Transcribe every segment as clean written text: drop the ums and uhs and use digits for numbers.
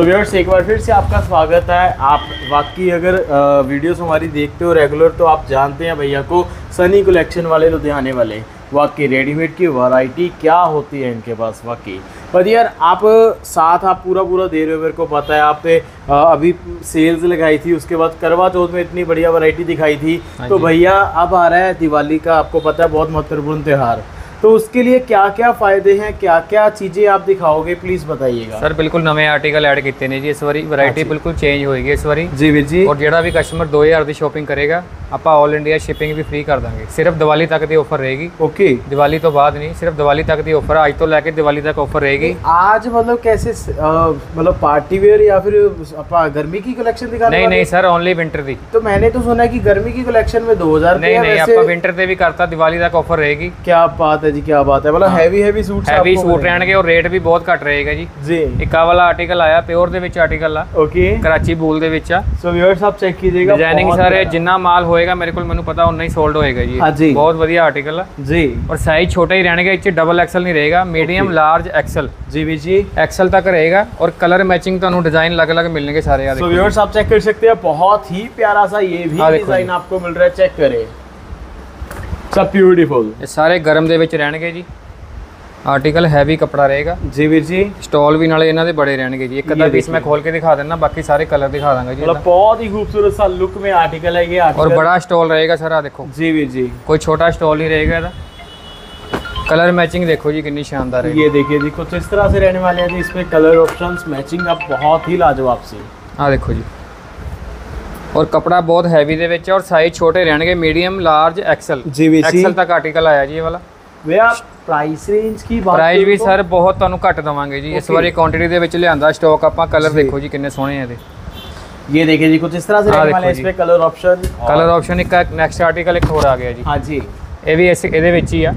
So viewers, एक बार फिर से आपका स्वागत है। आप वाकई अगर वीडियोस हमारी देखते हो रेगुलर तो आप जानते हैं भैया को, सनी कलेक्शन वाले, लुधियाने वाले। वाकई रेडीमेड की वैरायटी क्या होती है इनके पास वाकई। पर यार आप साथ आप पूरा दे रहे हो, मेरे को पता है। आपने अभी सेल्स लगाई थी, उसके बाद करवा चौथ में इतनी बढ़िया वैरायटी दिखाई थी। तो भैया अब आ रहा है दिवाली का, आपको पता है बहुत महत्वपूर्ण त्यौहार, तो उसके लिए क्या क्या फायदे हैं, क्या क्या चीजें आप दिखाओगे, प्लीज बताइएगा। सर बिल्कुल नवे आर्टिकल ऐड किए ने जी इस बारी, वैरायटी बिल्कुल चेंज होएगी इस बारी जी वीर जी। और ਜਿਹੜਾ ਵੀ ਕਸਟਮਰ 2000 ਦੀ ਸ਼ਾਪਿੰਗ ਕਰੇਗਾ ਆਪਾਂ ਆਲ ਇੰਡੀਆ ਸ਼ਿਪਿੰਗ ਵੀ ਫ੍ਰੀ ਕਰ ਦਾਂਗੇ। ਸਿਰਫ ਦੀਵਾਲੀ ਤੱਕ ਦੀ ਆਫਰ रहेगी। ओके, दिवाली तो बाद नहीं, सिर्फ दिवाली तक दी ऑफर, आज तो लेके दिवाली तक ऑफर रहेगी। आज मतलब कैसे मतलब पार्टी वेयर या फिर गर्मी की कलेक्शन दिखाने नहीं नहीं सर, ओनली विंटर दी। तो मैंने तो सुना है कि गर्मी की कलेक्शन में 2000 नहीं नहीं, आप विंटर ते भी करता, दिवाली तक ऑफर रहेगी। क्या बात है जी, क्या बात है। मतलब हैवी सूट रहणगे और रेट भी बहुत घट रहेगा जी। जी, एक वाला आर्टिकल आया प्योर दे विच आर्टिकल आ, ओके, कराची बूल दे विच आ। सो व्यूअर्स आप चेक कीजिएगा, डिजाइनिंग सारे जिन्ना माल होएगा मेरे को मैंने पता उतना ही सोल्ड होएगा जी। हाँ जी, बहुत बढ़िया आर्टिकल है जी। और साइज छोटे ही रहने के, डबल एक्सल नहीं रहेगा, मीडियम लार्ज एक्सल जी भी जी, एक्सल तक रहेगा। और कलर मैचिंग तो डिजाइन अलग अलग मिलने के सारे यार। सो व्यूअर्स आप चेक कर सकते हैं, बहुत ही प्यारा सा ये भी डिजाइन आपको मिल रहा है, चेक करें, सब ब्यूटीफुल। ये सारे गर्म दे विच रहणगे जी। आर्टिकल हैवी कपड़ा रहेगा जी वीर जी। स्टॉल भी नाले इन्हां दे बड़े रहणगे जी। एक अद्धा पीस मैं खोल के दिखा देना, बाकी सारे कलर दिखा दूंगा जी। मतलब बहुत ही खूबसूरत सा लुक में आर्टिकल है ये आर्टिकल। और बड़ा स्टॉल रहेगा सारा, देखो जी वीर जी, कोई छोटा स्टॉल नहीं रहेगा इहदा। कलर मैचिंग देखो जी कितनी शानदार है। ये देखिए जी, कुछ इस तरह से रहने वाले हैं जी। इसमें कलर ऑप्शंस मैचिंग अब बहुत ही लाजवाब सी। हाँ देखो जी, और कपड़ा बहुत हैवी दे विच और साइज छोटे रहणगे, मीडियम लार्ज एक्सल। जी वीर जी, एक्सल तक आर्टिकल आया जी ये वाला। भैया प्राइस रेंज की बात, प्राइस भी सर बहुत ਤੁਹਾਨੂੰ ਘੱਟ ਦਵਾਂਗੇ ਜੀ। ਇਸ ਵਾਰੀ ਕੁਆਂਟੀਟੀ ਦੇ ਵਿੱਚ ਲਿਆਂਦਾ ਸਟਾਕ ਆਪਾਂ। ਕਲਰ ਦੇਖੋ ਜੀ ਕਿੰਨੇ ਸੋਹਣੇ ਆ ਇਹਦੇ। ये देखिए जी, कुछ इस तरह से रहने वाले हैं। इसमें कलर ऑप्शन ਇੱਕ ਨੈਕਸਟ ਆਰਟੀਕਲ ਇੱਕ ਹੋਰ ਆ ਗਿਆ ਜੀ। हाँ जी, ਇਹ ਵੀ ਇਹਦੇ ਵਿੱਚ ਹੀ ਆ।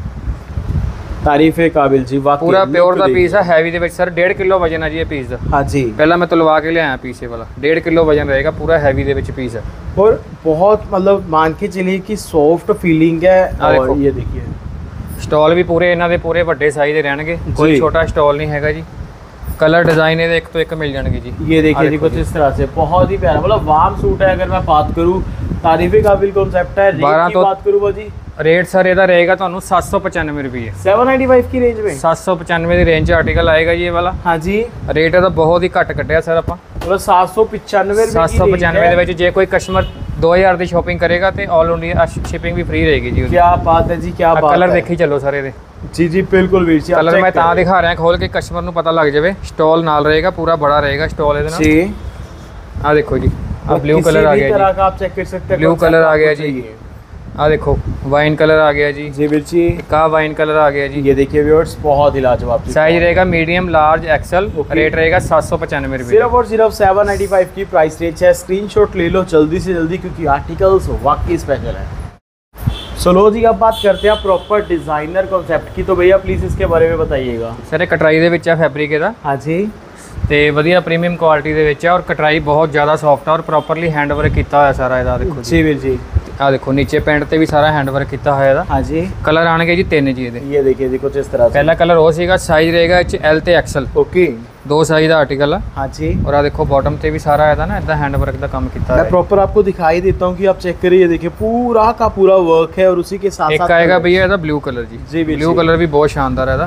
तारीफ है काबिल जी, वाकई पूरा प्योर ਦਾ ਪੀਸ ਆ, ਹੈਵੀ ਦੇ ਵਿੱਚ ਸਰ 1.5 ਕਿਲੋ ਵਜਨ ਆ ਜੀ ਇਹ ਪੀਸ ਦਾ। हाँ जी, ਪਹਿਲਾਂ ਮੈਂ ਤੁਲਵਾ ਕੇ ਲਿਆਇਆ ਪੀਸ ਇਹ ਵਾਲਾ, 1.5 ਕਿਲੋ ਵਜਨ रहेगा, पूरा हैवी ਦੇ ਵਿੱਚ ਪੀਸ ਹੈ। और बहुत मतलब मान के चलिए कि सॉफ्ट फीलिंग है। और ये देखिए स्टॉल भी पूरे ਇਹਨਾਂ ਦੇ पूरे ਵੱਡੇ ਸਾਈਜ਼ ਦੇ ਰਹਿਣਗੇ, कोई छोटा स्टॉल नहीं हैगा जी। कलर डिजाइन ये एक तो एक मिल जाएंगे जी। ये देखिए जी, कुछ इस तरह से बहुत ही प्यारा, मतलब वार्म सूट है। अगर मैं बात करूँ, तारीफे काबिल कॉन्सेप्ट है। रेट की बात करूँ जी, रेट सर ਇਹਦਾ रहेगा ਤੁਹਾਨੂੰ 795 रुपये, 795 की रेंज में 795 ਦੀ रेंज आर्टिकल आएगा जी ये वाला। हाँ जी, रेट ਇਹਦਾ ਬਹੁਤ ਹੀ ਘੱਟ ਕੱਟਿਆ ਸਰ ਆਪਾਂ। मतलब 795 795 ਦੇ ਵਿੱਚ ਜੇ ਕੋਈ ਕਸਟਮਰ 2000 ਦੀ ਸ਼ਾਪਿੰਗ ਕਰੇਗਾ ਤੇ ਆਲ ਇੰਡੀਆ ਸ਼ਿਪਿੰਗ ਵੀ ਫ੍ਰੀ ਰਹੇਗੀ ਜੀ। क्या बात है जी, क्या बात है। ਕਲਰ ਦੇਖੀ ਚੱਲੋ ਸਾਰੇ ਦੇ। जी जी बिल्कुल वीर जी, कलर मैं ਤਾਂ ਦਿਖਾ ਰਿਹਾ खोल के कस्टमर ਨੂੰ पता लग जाए। स्टॉल नाल रहेगा, पूरा बड़ा रहेगा स्टॉल ਇਹਦੇ ਨਾਲ जी। आ देखो जी, अब ब्लू कलर आ गया जी, आप चेक कर सकते हैं। ब्लू कलर आ गया जी। आ देखो वाइन कलर आ गया जी। जी वीर जी, का वाइन कलर आ गया जी। ये देखिए व्यूअर्स, बहुत ही लाजवाब। साइज रहेगा मीडियम लार्ज एक्सल, रेट रहेगा 795 रुपये। सिर्फ और सिर्फ 795 की प्राइस रेंज है। स्क्रीनशॉट ले लो जल्दी से जल्दी, क्योंकि आर्टिकल्स वाकई स्पेशल है। चलो जी, अब बात करते हैं प्रॉपर डिजाइनर कॉन्सेप्ट की। तो भैया प्लीज इसके बारे में बताइएगा। सर ये कटराई ਦੇ ਵਿੱਚ ਆ ਫੈਬਰਿਕ ਇਹਦਾ। हाँ जी, ਤੇ ਵਧੀਆ ਪ੍ਰੀਮੀਅਮ ਕੁਆਲਿਟੀ ਦੇ ਵਿੱਚ ਆ ਔਰ ਕਟਰਾਈ ਬਹੁਤ ਜ਼ਿਆਦਾ ਸੌਫਟ ਆ ਔਰ ਪ੍ਰੋਪਰਲੀ ਹੈਂਡ ਵਰਕ ਕੀਤਾ ਹੋਇਆ ਸਾਰਾ ਇਹਦਾ। ਦੇਖੋ जी वीर जी, ਆ ਦੇਖੋ ਨੀਚੇ ਪੈਂਟ ਤੇ ਵੀ ਸਾਰਾ ਹੈਂਡ ਵਰਕ ਕੀਤਾ ਹੋਇਆ ਇਹਦਾ। हाँ जी, ਕਲਰ ਆਣਗੇ ਜੀ 3 ਜੀ ਇਹਦੇ। ये देखिए जी, कुछ इस तरह से। ਪਹਿਲਾ ਕਲਰ ਉਹ ਸੀਗਾ, ਸਾਈਜ਼ ਰਹੇਗਾ ਇਹ 'ਚ L ਤੇ XL, ओके, 2 साइज ਦਾ ਆਰਟੀਕਲ ਆ। हाँ जी, और आ देखो बॉटम ते भी सारा है ना इतना हैंड वर्क का काम किया मैं है। प्रॉपर आपको दिखाई देता हूँ कि आप चेक करिए। देखिए पूरा का पूरा वर्क है और उसी के साथ एक आएगा भैया ਇਹਦਾ ब्लू कलर जी। जी ब्लू कलर भी बहुत शानदार है ਇਹਦਾ।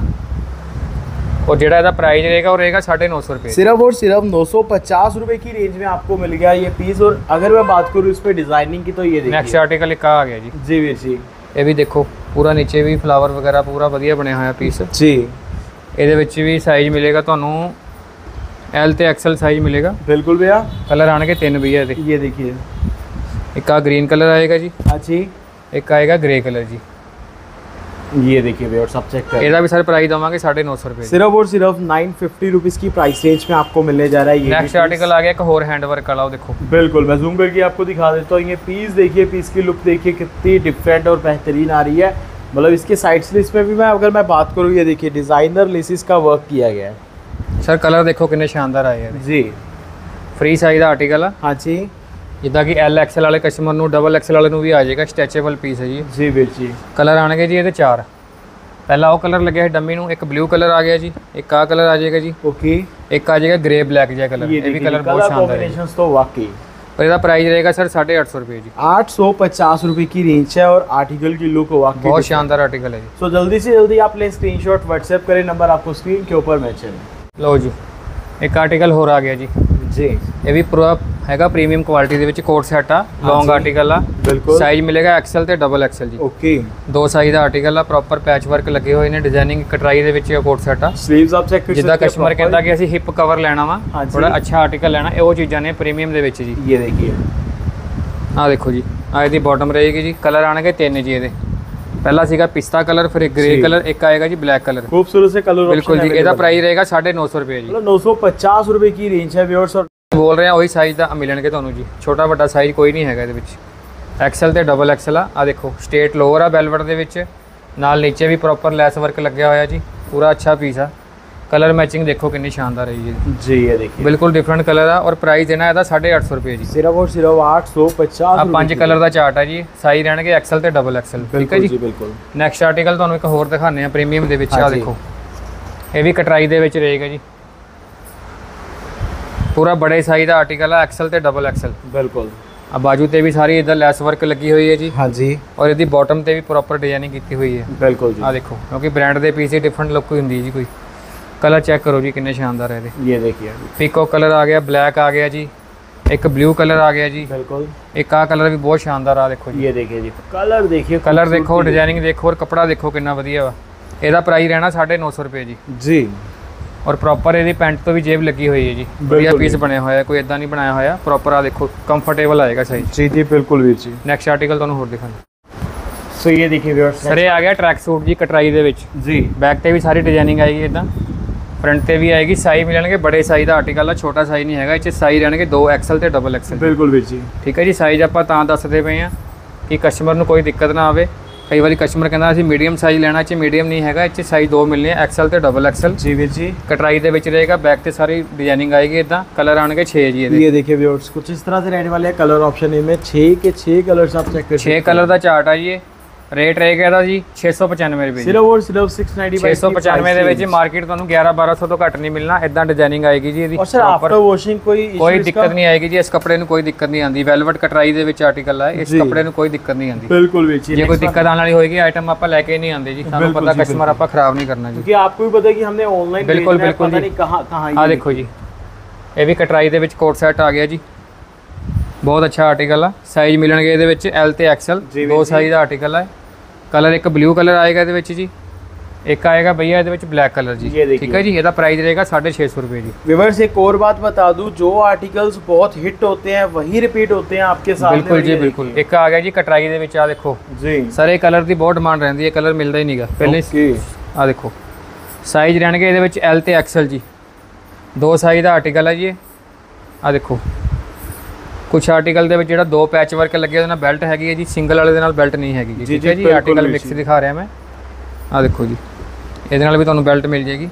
और ਜਿਹੜਾ ਇਹਦਾ प्राइस रहेगा वो रहेगा 950 रुपये। सिर्फ और सिर्फ 950 रुपए की रेंज में आपको मिल गया ये पीस। और अगर मैं बात करूँ इस पे डिजाइनिंग की, तो ये देखिए नेक्स्ट आर्टिकल एक आ गया जी। जी वीर जी, ਇਹ ਵੀ ਦੇਖੋ पूरा नीचे भी फ्लावर वगैरह पूरा ਵਧੀਆ ਬਣਿਆ ਹੋਇਆ ਪੀਸ। जी, ਇਹਦੇ ਵਿੱਚ ਵੀ ਸਾਈਜ਼ ਮਿਲੇਗਾ ਤੁਹਾਨੂੰ L ਤੇ XL ਸਾਈਜ਼ ਮਿਲੇਗਾ। बिल्कुल भैया। कलर ਆਣਗੇ 3 भैया ਇਹਦੇ। ये देखिए, एक आ ग्रीन कलर आएगा जी, हाँ जी, एक आएगा ग्रे कलर जी। ये देखिए भैया, और सब चेक करें। ਇਹਦਾ भी सर प्राइस दवांगे 950 रुपये। सिर्फ और सिर्फ 950 रुपीज़ की प्राइस रेंज में आपको मिलने जा रहा है ये। नेक्स्ट आर्टिकल आ गया एक और हैंड वर्क वाला, देखो बिल्कुल, मैं जूम करके आपको दिखा देता हूँ। ये पीस देखिए, पीस की लुक देखिए कितनी डिफरेंट और बेहतरीन आ रही है। मतलब इसके साइड स्लिट्स में भी मैं अगर मैं बात करूँ, ये देखिए डिज़ाइनर लेसिस का वर्क किया गया है। सर कलर देखो कितने शानदार आए हैं जी। फ्री साइज का आर्टिकल है। हाँ जी, जिदा कि L XL वाले कस्टमर ਨੂੰ डबल XL वाले ਨੂੰ भी आ जाएगा। स्ट्रेचेबल पीस है जी। जी वीर जी, कलर आने जी ये 4। ਪਹਿਲਾ ਉਹ ਕਲਰ ਲੱਗਿਆ ਹੈ ਡੰਮੀ ਨੂੰ, ਇੱਕ ਬਲੂ ਕਲਰ ਆ ਗਿਆ ਜੀ, ਇੱਕ ਆ ਕਲਰ ਆ ਜਾਏਗਾ ਜੀ, ओके, ਇੱਕ ਆ ਜਾਏਗਾ ग्रे ब्लैक ਜਿਹਾ ਕਲਰ, ਇਹ ਵੀ ਕਲਰ ਬਹੁਤ शानदार है। कॉम्बिनेशंस तो वाकई। और इसका प्राइस रहेगा सर 850 रुपये जी। 850 रुपए की रेंज है और आर्टिकल की लुक वाकई बहुत शानदार आर्टिकल है जी। सो जल्दी से जल्दी आप ले स्क्रीनशॉट व्हाट्सएप करें, नंबर आपको स्क्रीन के ऊपर मैच है। लो जी एक आर्टिकल होर आ गया जी जी, ये भी पूरा हैगा प्रीमियम क्वालिटी ਦੇ ਵਿੱਚ ਕੋਟ ਸੈਟ ਆ, ਲੌਂਗ ਆਰਟੀਕਲ ਆ, बिल्कुल ਸਾਈਜ਼ ਮਿਲੇਗਾ ਐਕਸਲ ਤੇ ਡਬਲ ਐਕਸਲ ਜੀ। ओके, ਦੋ ਸਾਈਜ਼ ਦਾ ਆਰਟੀਕਲ ਆ, ਪ੍ਰੋਪਰ ਪੈਚ ਵਰਕ ਲੱਗੇ ਹੋਏ ਨੇ, ਡਿਜ਼ਾਈਨਿੰਗ ਕਟਰਾਈ ਦੇ ਵਿੱਚ ਕੋਟ ਸੈਟ ਆ। स्लीव्स आप चेक कर ਜਿੱਦਾਂ सकते हैं ਕਸਟਮਰ proper। ਕਹਿੰਦਾ ਕਿ ਅਸੀਂ ਹਿਪ ਕਵਰ ਲੈਣਾ ਵਾ, ਹਾਂਜੀ। ਥੋੜਾ ਅੱਛਾ ਆਰਟੀਕਲ ਲੈਣਾ, ਇਹ ਉਹ ਚੀਜ਼ਾਂ ਨੇ ਪ੍ਰੀਮੀਅਮ ਦੇ ਵਿੱਚ ਜੀ। ये देखिए, ਆਹ ਦੇਖੋ ਜੀ, ਆਹ ਇਹਦੀ ਬਾਟਮ ਰਹੇਗੀ ਜੀ, ਕਲਰ ਆਣਗੇ ਤਿੰਨ ਜੀ ਇਹਦੇ। ਪਹਿਲਾ ਸੀਗਾ ਪਿਸਤਾ ਕਲਰ, ਫਿਰ ਗ੍ਰੇ जी। ਕਲਰ, ਇੱਕ ਆਏਗਾ ਜੀ ਬਲੈਕ ਕਲਰ। खूबसूरत से कलर ਬਿਲकुल ਜੀ, ਇਹਦਾ ਪ੍ਰਾइस ਰਹੇਗਾ 950 ਰੁਪਏ ਜੀ। मतलब 950 रुपए की रेंज है व्यूअर्स। और ਬੋਲ ਰਹੇ ਆ ਉਹੀ ਸਾਈਜ਼ ਦਾ ਮਿਲਣਗੇ ਤੁਹਾਨੂੰ ਜੀ, ਛੋਟਾ ਵੱਡਾ ਸਾਈਜ਼ ਕੋਈ ਨਹੀਂ ਹੈਗਾ ਇਹਦੇ ਵਿੱਚ। ਐਕਸਲ ਤੇ ਡਬਲ ਐਕਸਲ ਆ ਦੇਖੋ, ਸਟੇਟ ਲੋਅਰ ਆ ਵੈਲਵਟ ਦੇ ਵਿੱਚ, ਨਾਲ ਨੀਚੇ ਵੀ ਪ੍ਰੋਪਰ ਲੈਸ ਵਰਕ ਲੱਗਿਆ ਹੋਇਆ ਜੀ, ਪੂਰਾ ਅੱਛਾ ਪੀਸ ਆ। ਕਲਰ ਮੈਚਿੰਗ ਦੇਖੋ ਕਿੰਨੀ ਸ਼ਾਨਦਾਰ ਹੈ ਜੀ, जी ये देखिए, ਬਿਲਕੁਲ ਡਿਫਰੈਂਟ ਕਲਰ ਆ। ਔਰ ਪ੍ਰਾਈਸ ਦੇਣਾ ਇਹਦਾ 850 ਰੁਪਏ ਜੀ। सिर्फ और सिर्फ 850 ਆ रुपए ਪੰਜ की। ਕਲਰ ਦਾ ਚਾਰਟ ਹੈ ਜੀ, ਸਾਈਜ਼ ਰਹਿਣਗੇ ਐਕਸਲ ਤੇ ਡਬਲ ਐਕਸਲ, ਠੀਕ ਹੈ बिल्कुल ਜੀ। जी, बिल्कुल। ਨੈਕਸਟ ਆਰਟੀਕਲ ਤੁਹਾਨੂੰ ਇੱਕ ਹੋਰ ਦਿਖਾਉਂਦੇ ਆ ਪ੍ਰੀਮੀਅਮ ਦੇ ਵਿੱਚ, ਆ ਹਾਂਜੀ। ਦੇਖੋ ਇਹ ਵੀ ਕਟਰਾਈ ਦੇ ਵਿੱਚ ਰਹੇਗਾ ਜੀ, ਪੂਰਾ ਬੜੇ ਸਾਈਜ਼ ਦਾ ਆਰਟੀਕਲ ਆ, ਐਕਸਲ ਤੇ ਡਬਲ ਐਕਸਲ। बिल्कुल ਆ ਬਾਜੂ ਤੇ ਵੀ ਸਾਰੀ ਇਧਰ ਲੈਸ ਵਰਕ ਲੱਗੀ ਹੋਈ ਹੈ ਜੀ, हाँ जी, ਔਰ ਇਹਦੀ ਬਾਟਮ ਤੇ ਵੀ ਪ੍ਰੋਪਰ ਡਿਜ਼ਾਈਨਿੰਗ ਕੀਤੀ ਹੋਈ ਹੈ। बिल्कुल जी। ਆ ਦੇਖੋ, ਕਿਉਂਕਿ ਬ੍ਰਾਂਡ ਦੇ ਪੀਸ ਦੀ ਡਿਫਰੈਂਟ ਲੁੱਕ ਹੁੰਦੀ ਹੈ ਜੀ ਕੋਈ। ਕਲਰ ਚੈੱਕ ਕਰੋ ਜੀ ਕਿੰਨੇ ਸ਼ਾਨਦਾਰ ਹੈ ਇਹਦੇ। ये देखिए, ਪੀਕੋ ਕਲਰ ਆ ਗਿਆ, ਬਲੈਕ ਆ ਗਿਆ ਜੀ, ਇੱਕ ਬਲੂ ਕਲਰ ਆ ਗਿਆ ਜੀ, बिल्कुल। ਇੱਕ ਆ ਕਲਰ ਵੀ ਬਹੁਤ ਸ਼ਾਨਦਾਰ ਆ ਦੇਖੋ ਜੀ। ये देखिए जी, कलर देखिए, ਕਲਰ ਦੇਖੋ, खूबसूरती। ਡਿਜ਼ਾਈनिंग ਦੇਖੋ, ਔਰ ਕਪੜਾ ਦੇਖੋ ਕਿੰਨਾ ਵਧੀਆ ਵਾ। ਇਹਦਾ ਪ੍ਰਾਈਸ ਰਹਿਣਾ 950 ਰੁਪਏ ਜੀ। जी, ਔਰ ਪ੍ਰੋਪਰ ਇਹਦੀ ਪੈਂਟ ਤੋਂ ਵੀ ਜੇਬ ਲੱਗੀ ਹੋਈ ਹੈ ਜੀ, ਵਧੀਆ ਬਿਲਕੁਲ ਪੀਸ ਜੀ। ਬਣਿਆ ਹੋਇਆ, ਕੋਈ ਇਦਾਂ ਨਹੀਂ ਬਣਾਇਆ ਹੋਇਆ, ਪ੍ਰੋਪਰ ਆ ਦੇਖੋ ਕੰਫਰਟੇਬਲ ਆਏਗਾ ਸਾਈਜ਼। जी जी, बिल्कुल वीर जी। ਨੈਕਸਟ ਆਰਟੀਕਲ ਤੁਹਾਨੂੰ ਹੋਰ ਦਿਖਾਉਂਦਾ। सो ये देखिए व्यूअर्स, ਸਰ ਇਹ ਆ ਗਿਆ ਟਰੈਕ ਸੂਟ ਜੀ ਕਟਰਾਈ ਦੇ ਵਿੱਚ। जी ਬੈਕ ਤੇ ਵੀ ਸਾਰੀ ਡਿਜ਼ਾਈनिंग ਆਏਗੀ ਇਦਾਂ, ਫਰੰਟ ਤੇ ਵੀ ਆਏਗੀ। ਸਾਈਜ਼ ਮਿਲਣਗੇ ਬੜੇ ਸਾਈਜ਼ ਦਾ ਆਰਟੀਕਲ ਆ, ਛੋਟਾ ਸਾਈਜ਼ ਨਹੀਂ ਹੈਗਾ। ਇਹ 'ਚ ਸਾਈਜ਼ ਰਹਿਣਗੇ 2 ਐਕਸਲ ਤੇ ਡਬਲ ਐਕਸਲ, बिल्कुल वीर जी। ਠੀਕ ਹੈ ਜੀ। ਸਾਈਜ਼ ਆਪਾਂ ਤਾਂ ਦੱਸਦੇ ਪਏ ਆ ਕਿ ਕਸਟਮਰ ਨੂੰ ਕੋਈ ਦਿੱਕਤ ਨਾ ਆਵੇ। ਕਈ ਵਾਰੀ ਕਸਟਮਰ ਕਹਿੰਦਾ ਅਸੀਂ ਮੀਡੀਅਮ ਸਾਈਜ਼ ਲੈਣਾ, ਇਹ 'ਚ ਮੀਡੀਅਮ ਨਹੀਂ ਹੈਗਾ, ਇਹ 'ਚ ਸਾਈਜ਼ 2 ਮਿਲਨੇ ਆ, ਐਕਸਲ ਤੇ ਡਬਲ ਐਕਸਲ। जी वीर जी, ਕਟਰਾਈ ਦੇ ਵਿੱਚ ਰਹੇਗਾ, ਬੈਕ ਤੇ ਸਾਰੀ ਡਿਜ਼ਾਈनिंग ਆਏਗੀ ਇਦਾਂ। ਕਲਰ ਆਣਗੇ 6 ਜੀ ਇਹਦੇ। ये देखिए व्यूअर्स, कुछ इस तरह से रहने वाले हैं कलर ऑप्शन इनमें। 6 के 6 कलर्स आप चेक कर 6 कलर ਦਾ ਚਾਰਟ ਆ ਜੀ। ਇਹ ਰੇਟ ਰਹੇਗਾ ਇਹਦਾ ਜੀ 695 ਰੁਪਏ ਜੀ। सिर्फ और सिर्फ 695 695 ਦੇ ਵਿੱਚ ਮਾਰਕੀਟ ਤੁਹਾਨੂੰ 1100-1200 ਤੋਂ ਘੱਟ ਨਹੀਂ ਮਿਲਣਾ। ਇਦਾਂ ਡਿਜ਼ਾਈनिंग ਆਏਗੀ ਜੀ ਇਹਦੀ। और सर आफ्टर वॉशिंग कोई issue ਕੋਈ इसका? ਦਿੱਕਤ ਨਹੀਂ ਆਏਗੀ ਜੀ, ਇਸ ਕੱਪੜੇ ਨੂੰ ਕੋਈ ਦਿੱਕਤ ਨਹੀਂ ਆਉਂਦੀ। ਵੈਲਵਟ ਕਟਰਾਈ ਦੇ ਵਿੱਚ ਆਰਟੀਕਲ ਆ, ਇਸ ਜੀ। ਕੱਪੜੇ ਨੂੰ ਕੋਈ ਦਿੱਕਤ ਨਹੀਂ ਆਉਂਦੀ। बिल्कुल वीर जी। ਜੇ ਕੋਈ ਦਿੱਕਤ ਆਉਣ ਵਾਲੀ ਹੋਏਗੀ ਆਈਟਮ ਆਪਾਂ ਲੈ ਕੇ ਨਹੀਂ ਆਉਂਦੇ ਜੀ, ਸਾਨੂੰ ਬਿਲਕੁਲ ਪਤਾ ਜੀ, ਕਸਟਮਰ ਆਪਾਂ ਖਰਾਬ ਨਹੀਂ ਕਰਨਾ ਜੀ। क्योंकि आपको भी पता है कि हमने ऑनलाइन बिल्कुल, भेजना है, बिल्कुल पता जी। नहीं कहाँ कहाँ ਆ ਦੇਖੋ ਜੀ, ਇਹ ਵੀ ਕਟਰਾਈ ਦੇ ਵਿੱਚ ਕੋਟ ਸੈਟ ਆ ਗਿਆ ਜੀ, ਬਹੁਤ ਅੱਛਾ ਆਰਟੀਕਲ ਆ। ਸਾਈਜ਼ ਮਿਲਣਗੇ ਇਹਦੇ ਵਿੱਚ ਐਲ ਤੇ ਐਕਸਲ, ਜੀ ਦੋ ਜੀ। ਸਾਈਜ਼ ਦਾ ਆਰਟੀਕਲ ਹੈ। ਕਲਰ ਇੱਕ ਬਲੂ ਕਲਰ ਆਏਗਾ ਇਹਦੇ ਵਿੱਚ ਜੀ, ਇੱਕ ਆਏਗਾ भैया ਇਹਦੇ ਵਿੱਚ ਬਲੈਕ ਕਲਰ ਜੀ, ये देखिए। ठीक है जी। ਇਹਦਾ प्राइस रहेगा 650 रुपये जी। व्यूअर्स एक और बात बता दूं, जो आर्टिकल्स बहुत हिट होते हैं वही रिपीट होते हैं आपके साथ। बिल्कुल जी बिल्कुल। ਇੱਕ ਆ ਗਿਆ ਜੀ ਕਟਰਾਈ ਦੇ ਵਿੱਚ, ਆ ਦੇਖੋ जी, ਸਰ ਇਹ ਕਲਰ ਦੀ ਬਹੁਤ ਡਿਮਾਂਡ ਰਹਿੰਦੀ ਹੈ, ਕਲਰ ਮਿਲਦਾ ਹੀ ਨਹੀਂਗਾ ਪਹਿਲੇ। ओके, ਆ ਦੇਖੋ ਸਾਈਜ਼ ਰਹਿਣਗੇ ਇਹਦੇ ਵਿੱਚ ਐਲ ਤੇ ਐਕਸਲ ਜੀ, ਦੋ ਸਾਈਜ਼ ਦਾ ਆਰਟੀਕਲ ਹੈ ਜੀ। ਆ ਦੇਖੋ ਕੁਛ ਆਰਟੀਕਲ ਦੇ ਵਿੱਚ ਜਿਹੜਾ 2 ਪੈਚ ਵਰਕ ਲੱਗੇ ਉਹਦੇ ਨਾਲ ਬੈਲਟ ਹੈਗੀ ਹੈ ਜੀ, ਸਿੰਗਲ ਵਾਲੇ ਦੇ ਨਾਲ ਬੈਲਟ ਨਹੀਂ ਹੈਗੀ ਜੀ, ਜੀ, ਠੀਕ ਹੈ ਜੀ। ਬਿਲਕੁਲ ਆਰਟੀਕਲ ਵੀ ਮਿਕਸ ਜੀ। ਦਿਖਾ ਰਿਹਾ ਮੈਂ। ਆ ਦੇਖੋ ਜੀ, ਇਹਦੇ ਨਾਲ ਵੀ ਤੁਹਾਨੂੰ ਬੈਲਟ ਮਿਲ ਜਾਏਗੀ।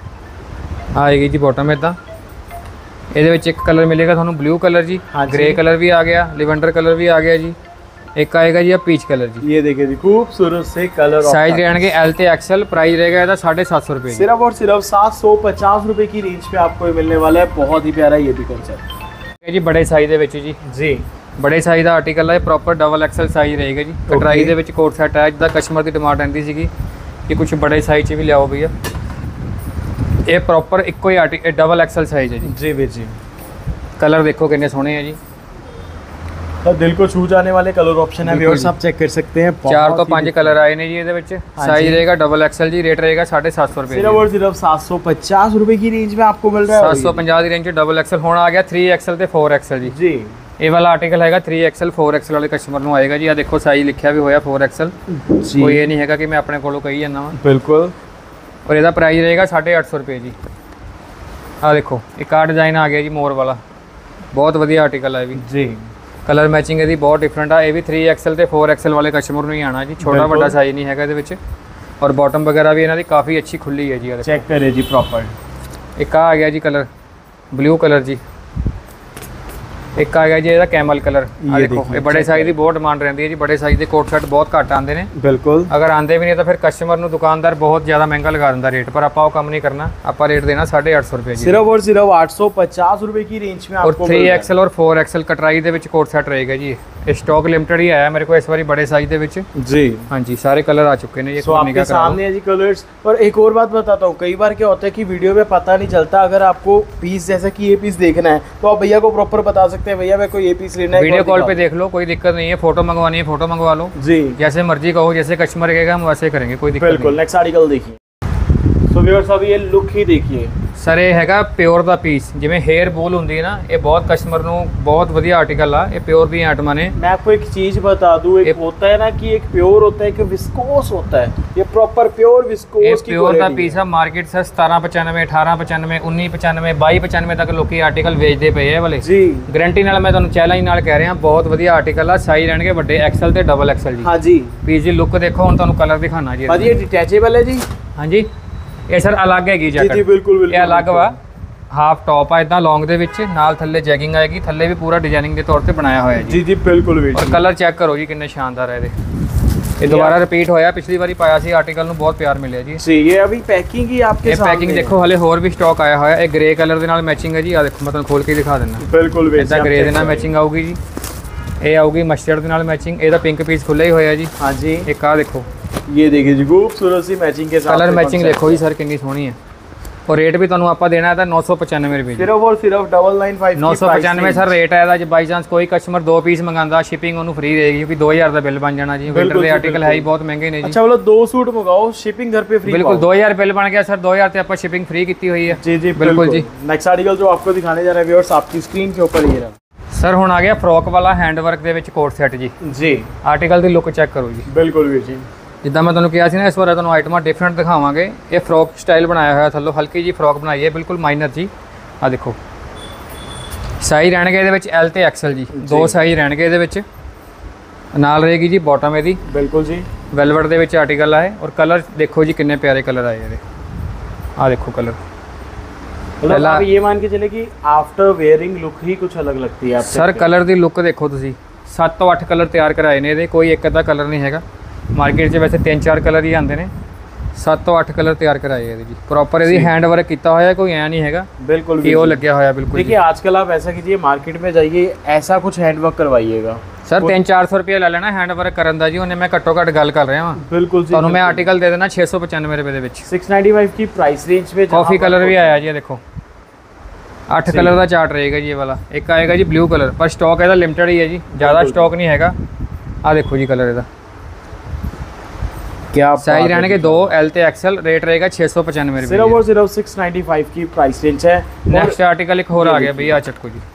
ਆਏਗੀ ਜੀ ਬਾਟਮ ਇਦਾਂ। ਇਹਦੇ ਵਿੱਚ ਇੱਕ ਕਲਰ ਮਿਲੇਗਾ ਤੁਹਾਨੂੰ ਬਲੂ ਕਲਰ ਜੀ, ਹਾਂਜੀ। ਗ੍ਰੇ ਕਲਰ ਵੀ ਆ ਗਿਆ, ਲਿਵੈਂਡਰ ਕਲਰ ਵੀ ਆ ਗਿਆ ਜੀ। ਇੱਕ ਆਏਗਾ ਜੀ ਆ ਪੀਚ ਕਲਰ ਜੀ। ये देखिए जी, खूबसूरत से कलर। साइज रहने एल ते एक्सएल, प्राइस रहेगा ਇਹਦਾ 750 रुपये। सिर्फ और सिर्फ 750 रुपए की रेंज पे आपको ये मिलने वाला है। बहुत ही प्यारा ये भी कंसेप्ट ਇਹ ਜੀ ਬੜੇ ਸਾਈਜ਼ ਦੇ ਵਿੱਚ ਜੀ, जी। ਬੜੇ ਸਾਈਜ਼ ਦਾ ਆਰਟੀਕਲ ਹੈ, ਪ੍ਰੋਪਰ ਡਬਲ ਐਕਸਲ ਸਾਈਜ਼ ਰਹੇਗਾ ਜੀ। ਕਟਰਾਈ ਦੇ ਵਿੱਚ ਕੋਟ ਸੈਟ ਹੈ, ਜਿੱਦਾਂ ਕਸਟਮਰ ਦੀ ਡਿਮਾਂਡ ਰਹਿੰਦੀ ਸੀਗੀ ਕਿ ਕੁਝ ਬੜੇ ਸਾਈਜ਼ 'ਚ ਵੀ ਲਿਆਓ ਭਈਆ। ਇਹ ਪ੍ਰੋਪਰ ਇੱਕੋ ਹੀ ਡਬਲ ਐਕਸਲ ਸਾਈਜ਼ ਹੈ ਜੀ। जी भी जी, ਕਲਰ ਦੇਖੋ ਕਿੰਨੇ ਸੋਹਣੇ ਹੈ ਜੀ। तो दिल को छू जाने वाले कलर ऑप्शन है बिल्कुल व्यूअर्स, जी। आप चेक कर सकते हैं। 4 ਤੋਂ बहुत ही 5 ਕਲਰ ਆਏ ਨੇ ਜੀ ਇਹਦੇ ਵਿੱਚ। ਸਾਈਜ਼ ਰਹੇਗਾ ਡਬਲ ਐਕਸਲ ਜੀ, ਰੇਟ ਰਹੇਗਾ 750 रुपये। सिर्फ और सिर्फ 750 रुपए की रेंज में आपको मिल रहा है। 750 ਦੀ ਰੇਂਜ 'ਚ ਡਬਲ ਐਕਸਲ ਹੁਣ ਆ ਗਿਆ 3 ਐਕਸਲ ਤੇ 4 ਐਕਸਲ ਜੀ। जी ਇਹ ਵਾਲਾ ਆਰਟੀਕਲ ਹੈਗਾ 3 ਐਕਸਲ 4 ਐਕਸਲ ਵਾਲੇ ਕਸਟਮਰ ਨੂੰ ਆਏਗਾ ਜੀ। ਆ ਦੇਖੋ ਸਾਈਜ਼ ਲਿਖਿਆ ਵੀ ਹੋਇਆ 4 ਐਕਸਲ, जी, ਕੋਈ ਇਹ ਨਹੀਂ ਹੈਗਾ ਕਿ ਮੈਂ ਆਪਣੇ ਕੋਲੋਂ ਕਹੀ ਜਾਂਦਾ ਵਾਂ। बिल्कुल। ਔਰ ਇਹਦਾ ਪ੍ਰਾਈਸ ਰਹੇਗਾ 850 रुपये ਜੀ। ਆ ਦੇਖੋ ਇੱਕ ਆ ਡਿਜ਼ਾਈਨ ਆ ਗਿਆ ਜੀ ਮੋਰ ਵਾਲਾ, ਬਹੁਤ ਵਧੀਆ ਆਰਟੀਕਲ ਹੈ ਇਹ ਵੀ। जी ਕਲਰ ਮੈਚਿੰਗ ਇਹਦੀ ਬਹੁਤ ਡਿਫਰੈਂਟ ਆ। ਇਹ ਵੀ 3 ਐਕਸਲ ਤੇ 4 ਐਕਸਲ ਵਾਲੇ ਕਸਟਮਰ ਨੂੰ ਹੀ ਆਣਾ ਜੀ, ਛੋਟਾ ਬਿਲਕੁਲ। ਵੱਡਾ ਸਾਈਜ਼ ਨਹੀਂ ਹੈਗਾ ਇਹਦੇ ਵਿੱਚ। ਔਰ ਬਾਟਮ ਵਗੈਰਾ ਵੀ ਇਹਨਾਂ ਦੀ ਕਾਫੀ ਅੱਛੀ ਖੁੱਲੀ ਹੈ ਜੀ। ਆ ਦੇਖੋ चेक करें जी प्रॉपर। ਇੱਕ ਆ ਗਿਆ ਜੀ ਕਲਰ ਬਲੂ ਕਲਰ ਜੀ, ਇੱਕ ਆ ਗਿਆ ਜੀ ਇਹਦਾ ਕੈਮਲ ਕਲਰ। ਆ ਦੇਖੋ ਇਹ ਬੜੇ ਸਾਈਜ਼ ਦੀ ਬਹੁਤ ਡਿਮਾਂਡ ਰਹਿੰਦੀ ਹੈ ਜੀ, ਬੜੇ ਸਾਈਜ਼ ਦੇ ਕੋਟ ਸੈਟ ਬਹੁਤ ਘੱਟ ਆਉਂਦੇ ਨੇ। बिल्कुल, अगर आंदे भी नहीं तो फिर कस्टमर ਨੂੰ ਦੁਕਾਨਦਾਰ ਬਹੁਤ ਜ਼ਿਆਦਾ ਮਹਿੰਗਾ ਲਗਾ ਦਿੰਦਾ ਰੇਟ, पर ਆਪਾਂ ਉਹ ਕੰਮ ਨਹੀਂ करना, ਆਪਾਂ रेट देना 850 रुपए जी। सिर्फ और सिर्फ 850 रुपए की रेंज में और आपको 3XL और 4XL कटराई ਦੇ ਵਿੱਚ ਕੋਟ ਸੈਟ ਰਹੇਗਾ ਜੀ। ਇਹ ਸਟਾਕ ਲਿਮਟਿਡ ਹੀ ਆਇਆ ਮੇਰੇ ਕੋਲ ਇਸ ਵਾਰੀ ਬੜੇ ਸਾਈਜ਼ ਦੇ ਵਿੱਚ। जी। ਹਾਂਜੀ ਸਾਰੇ ਕਲਰ ਆ ਚੁੱਕੇ ਨੇ। तो आपके सामने है जी कलर्स। और एक और बात बताता हूँ, कई बार क्या होता है कि वीडियो में पता नहीं चलता, अगर आपको पीस जैसा कि ये पीस देखना है तो आप भैया को प्रॉपर बता सकते हैं, भैया मेरे को ये पीस लेना है, वीडियो कॉल पे देख लो, कोई दिक्कत नहीं है। फोटो मंगवानी है फोटो मंगवा लो जी, जैसे मर्जी कहो, जैसे कस्टमर कहेगा हम वैसे करेंगे, कोई दिक्कत बिल्कुल। नेक्स्ट आर्टिकल देखिए। तो व्यूअर्स अभी ये लुक ही देखिए सर, ये हैगा प्योर ਦਾ ਪੀਸ, ਜਿਵੇਂ हेयर बॉल ਹੁੰਦੀ है ना, ये बहुत कस्टमर ਨੂੰ बहुत ਵਧੀਆ आर्टिकल ਆ। ये प्योर ਦੀਆਂ आइटਮਾਂ ने। मैं आपको एक चीज बता दूं, एक होता है ना कि एक प्योर होता है, एक विस्कोस होता है, ये प्रॉपर प्योर विस्कोस ये की प्योर ਦਾ quality ਪੀਸ ਆ। ਮਾਰਕੀਟ ਸਰ 1795 1895 1995 2295 ਤੱਕ ਲੋਕੀ ਆਰਟੀਕਲ ਵੇਚਦੇ ਪਏ ਆ ਵਾਲੇ जी। ਗਾਰੰਟੀ ਨਾਲ ਮੈਂ ਤੁਹਾਨੂੰ ਚੈਲੰਜ ਨਾਲ ਕਹਿ ਰਿਹਾ, ਬਹੁਤ ਵਧੀਆ ਆਰਟੀਕਲ ਆ। ਸਾਈਜ਼ ਰਹਿਣਗੇ ਵੱਡੇ ਐਕਸਲ ਤੇ ਡਬਲ ਐਕਸਲ ਜੀ। हाँ जी। ਪੀਸ ਦੀ ਲੁੱਕ ਦੇਖੋ, ਹੁਣ ਤੁਹਾਨੂੰ ਕਲਰ ਦਿਖਾਣਾ ਜੀ। हाँ जी, ये डिटैचेबल है जी। ਹਾਂਜੀ ਇਹ ਸਰ ਅਲੱਗ ਹੈਗੀ जी ਜੈਕਟ। जी, बिल्कुल बिल्कुल। ਇਹ ਅਲੱਗ ਵਾ, ਹਾਫ ਟੌਪ ਆ ਇਦਾਂ ਲੌਂਗ ਦੇ ਵਿੱਚ, ਨਾਲ ਥੱਲੇ ਜੈਗਿੰਗ ਆਏਗੀ, ਥੱਲੇ ਵੀ ਪੂਰਾ ਡਿਜ਼ਾਈਨਿੰਗ ਦੇ ਤੌਰ ਤੇ ਬਣਾਇਆ ਹੋਇਆ ਜੀ। जी जी, बिल्कुल ਔਰ बिल्कुल। ਕਲਰ ਚੈੱਕ ਕਰੋ ਜੀ ਕਿੰਨੇ ਸ਼ਾਨਦਾਰ ਹੈ ਇਹਦੇ। ਇਹ ਦੁਬਾਰਾ ਰਿਪੀਟ ਹੋਇਆ, ਪਿਛਲੀ ਵਾਰੀ ਪਾਇਆ ਸੀ ਆਰਟੀਕਲ ਨੂੰ ਬਹੁਤ ਪਿਆਰ ਮਿਲਿਆ ਜੀ। जी, ये अभी पैकिंग ही आपके ਇਹ सामने ਪੈਕਿੰਗ है। ਦੇਖੋ, ਹਲੇ ਹੋਰ ਵੀ ਸਟਾਕ ਆਇਆ ਹੋਇਆ। ਇਹ ਗ੍ਰੇ ਕਲਰ ਦੇ ਨਾਲ ਮੈਚਿੰਗ ਹੈ ਜੀ। ਆ ਦੇਖੋ ਮੈਂ ਤੁਹਾਨੂੰ ਖੋਲ ਕੇ ਦਿਖਾ ਦਿੰਦਾ। बिल्कुल ਇਦਾਂ ਗ੍ਰੇ ਦੇ ਨਾਲ ਮੈਚਿੰਗ ਆਊਗੀ ਜੀ। ਇਹ ਆਊਗੀ ਮਸਟਰਡ ਦੇ ਨਾਲ ਮੈਚਿੰਗ। ਇਹਦਾ ਪਿੰਕ ਪੀਸ ਖੁੱਲ੍ਹਾ ਹੀ ਹੋਇਆ ਜੀ। हाँ जी, ਇੱਕ ਆ ਦੇਖੋ ये देखिए जी, खूबसूरत सी मैचिंग के साथ ਕਲਰ में ਮੈਚਿੰਗ concept। ਦੇਖੋ ਜੀ ਸਰ ਕਿੰਨੀ ਸੋਹਣੀ ਹੈ। ਔਰ ਰੇਟ ਵੀ ਤੁਹਾਨੂੰ ਆਪਾਂ ਦੇਣਾ ਹੈ 995 ਰੁਪਏ ਜੀ। सिर्फ और सिर्फ 995 995 ਸਰ ਰੇਟ ਹੈ ਇਹਦਾ। ਜੇ ਬਾਈ ਚਾਂਸ ਕੋਈ ਕਸਟਮਰ 2 ਪੀਸ ਮੰਗਾਉਂਦਾ, ਸ਼ਿਪਿੰਗ ਉਹਨੂੰ ਫ੍ਰੀ ਰਹੇਗੀ, ਕਿਉਂਕਿ 2000 ਦਾ ਬਿੱਲ ਬਣ ਜਾਣਾ ਜੀ। ਵਿੰਟਰ ਦੇ ਆਰਟੀਕਲ ਹੈ ਹੀ ਬਹੁਤ ਮਹਿੰਗੇ ਨੇ ਜੀ। अच्छा, बोलो 2 सूट मंगाओ, शिपिंग घर पे फ्री। ਬਿਲकुਲ 2000 ਬਿੱਲ ਬਣ ਗਿਆ ਸਰ। 2000 ਤੇ ਆਪਾਂ ਸ਼ਿਪਿੰਗ ਫ੍ਰੀ ਕੀਤੀ ਹੋਈ ਹੈ। जी जी, बिल्कुल जी। नेक्स्ट आर्टिकल जो आपको दिखाने जा रहे हैं व्यूअर्स, आपकी स्क्रीन के ऊपर ये रहा। ਸਰ ਹੁਣ ਆ ਗਿਆ ਫਰੋਕ ਵਾਲਾ ਹੈਂਡ ਵਰਕ ਦੇ ਵਿੱਚ ਕੋਟ ਸੈਟ ਜੀ। जी, ਆਰਟੀਕਲ ਦੀ ਲੁੱਕ ਚੈੱਕ ਕਰੋ ਜੀ। बिल्कुल वीर जी। ਜਿੱਦਾਂ ਮੈਂ ਤੁਹਾਨੂੰ ਕਿਹਾ ਸੀ ਨਾ, ਇਸ ਵਾਰ ਤੁਹਾਨੂੰ ਆਈਟਮਾਂ ਡਿਫਰੈਂਟ ਦਿਖਾਵਾਂਗੇ। ਇਹ ਫਰੋਕ ਸਟਾਈਲ ਬਣਾਇਆ ਹੋਇਆ, ਥੱਲੋਂ ਹਲਕੀ ਜੀ ਫਰੋਕ ਬਣਾਈ ਹੈ, ਬਿਲਕੁਲ ਮਾਈਨਰ ਜੀ। ਆ ਦੇਖੋ ਸਾਈਜ਼ ਰਹਿਣਗੇ ਇਹਦੇ ਵਿੱਚ L ਤੇ XL ਜੀ, ਦੋ ਸਾਈਜ਼ ਰਹਿਣਗੇ ਇਹਦੇ ਵਿੱਚ। ਨਾਲ ਰਹੇਗੀ ਜੀ ਬਾਟਮ ਇਹਦੀ, बिल्कुल जी। ਵੈਲਵਟ ਦੇ ਵਿੱਚ ਆਰਟੀਕਲ ਆਏ। ਔਰ ਕਲਰ ਦੇਖੋ ਜੀ ਕਿੰਨੇ ਪਿਆਰੇ ਕਲਰ ਆਏ ਇਹਦੇ। ਆ ਦੇਖੋ ਕਲਰ। मतलब आप ये मान के चले कि आफ्टर वेयरिंग लुक ही कुछ अलग लगती है आपसे। ਸਰ ਕਲਰ ਦੀ ਲੁੱਕ ਦੇਖੋ ਤੁਸੀਂ, 7 ਤੋਂ 8 ਕਲਰ ਤਿਆਰ ਕਰਾਏ ਨੇ ਇਹਦੇ, ਕੋਈ ਇੱਕ ਅੱਧਾ ਕਲਰ ਨਹੀਂ ਹੈਗਾ। ਮਾਰਕੀਟ 'ਚ ਵੈਸੇ 3-4 ਕਲਰ ਹੀ ਆਉਂਦੇ ਨੇ, 7 ਤੋਂ 8 ਕਲਰ ਤਿਆਰ ਕਰਾਏ ਇਹਦੇ ਜੀ। ਪ੍ਰੋਪਰ ਇਹਦੀ हैंड वर्क किया होया, कोई ऐ नहीं हैगा बिल्कुल कि वो लग्या होया। बिल्कुल देखिए आजकल आप ऐसा कीजिए, मार्केट में जाइए, ऐसा कुछ हैंडवर्क करवाइएगा। सर 300-400 रुपये ले लेना हैंड वर्क करन दा जी। उन्हें मैं घट्टो घट गल कर रहा हाँ। बिल्कुल ਤੁਹਾਨੂੰ मैं आर्टिकल दे देना 695 रुपये ਦੇ ਵਿੱਚ। 695 की प्राइस रेंज में। कॉफी कलर भी आया जी, देखो 8 कलर का चार्ट रहेगा जी। ये वाला एक आएगा जी ब्लू कलर, पर स्टॉक ਇਹਦਾ ਲਿਮਟਿਡ ਹੀ ਹੈ ਜੀ, ज़्यादा स्टॉक नहीं हैगा। ਆ ਦੇਖੋ ਜੀ ਕਲਰ ਇਹਦਾ। क्या साइज रहने के 2 L ਤੇ XL। रेट रहेगा 695 रुपये। सिर्फ और सिर्फ 695 की प्राइस रेंज है। नेक्स्ट आर्टिकल एक और आ गया भैया, ਚੱਕੋ ਜੀ।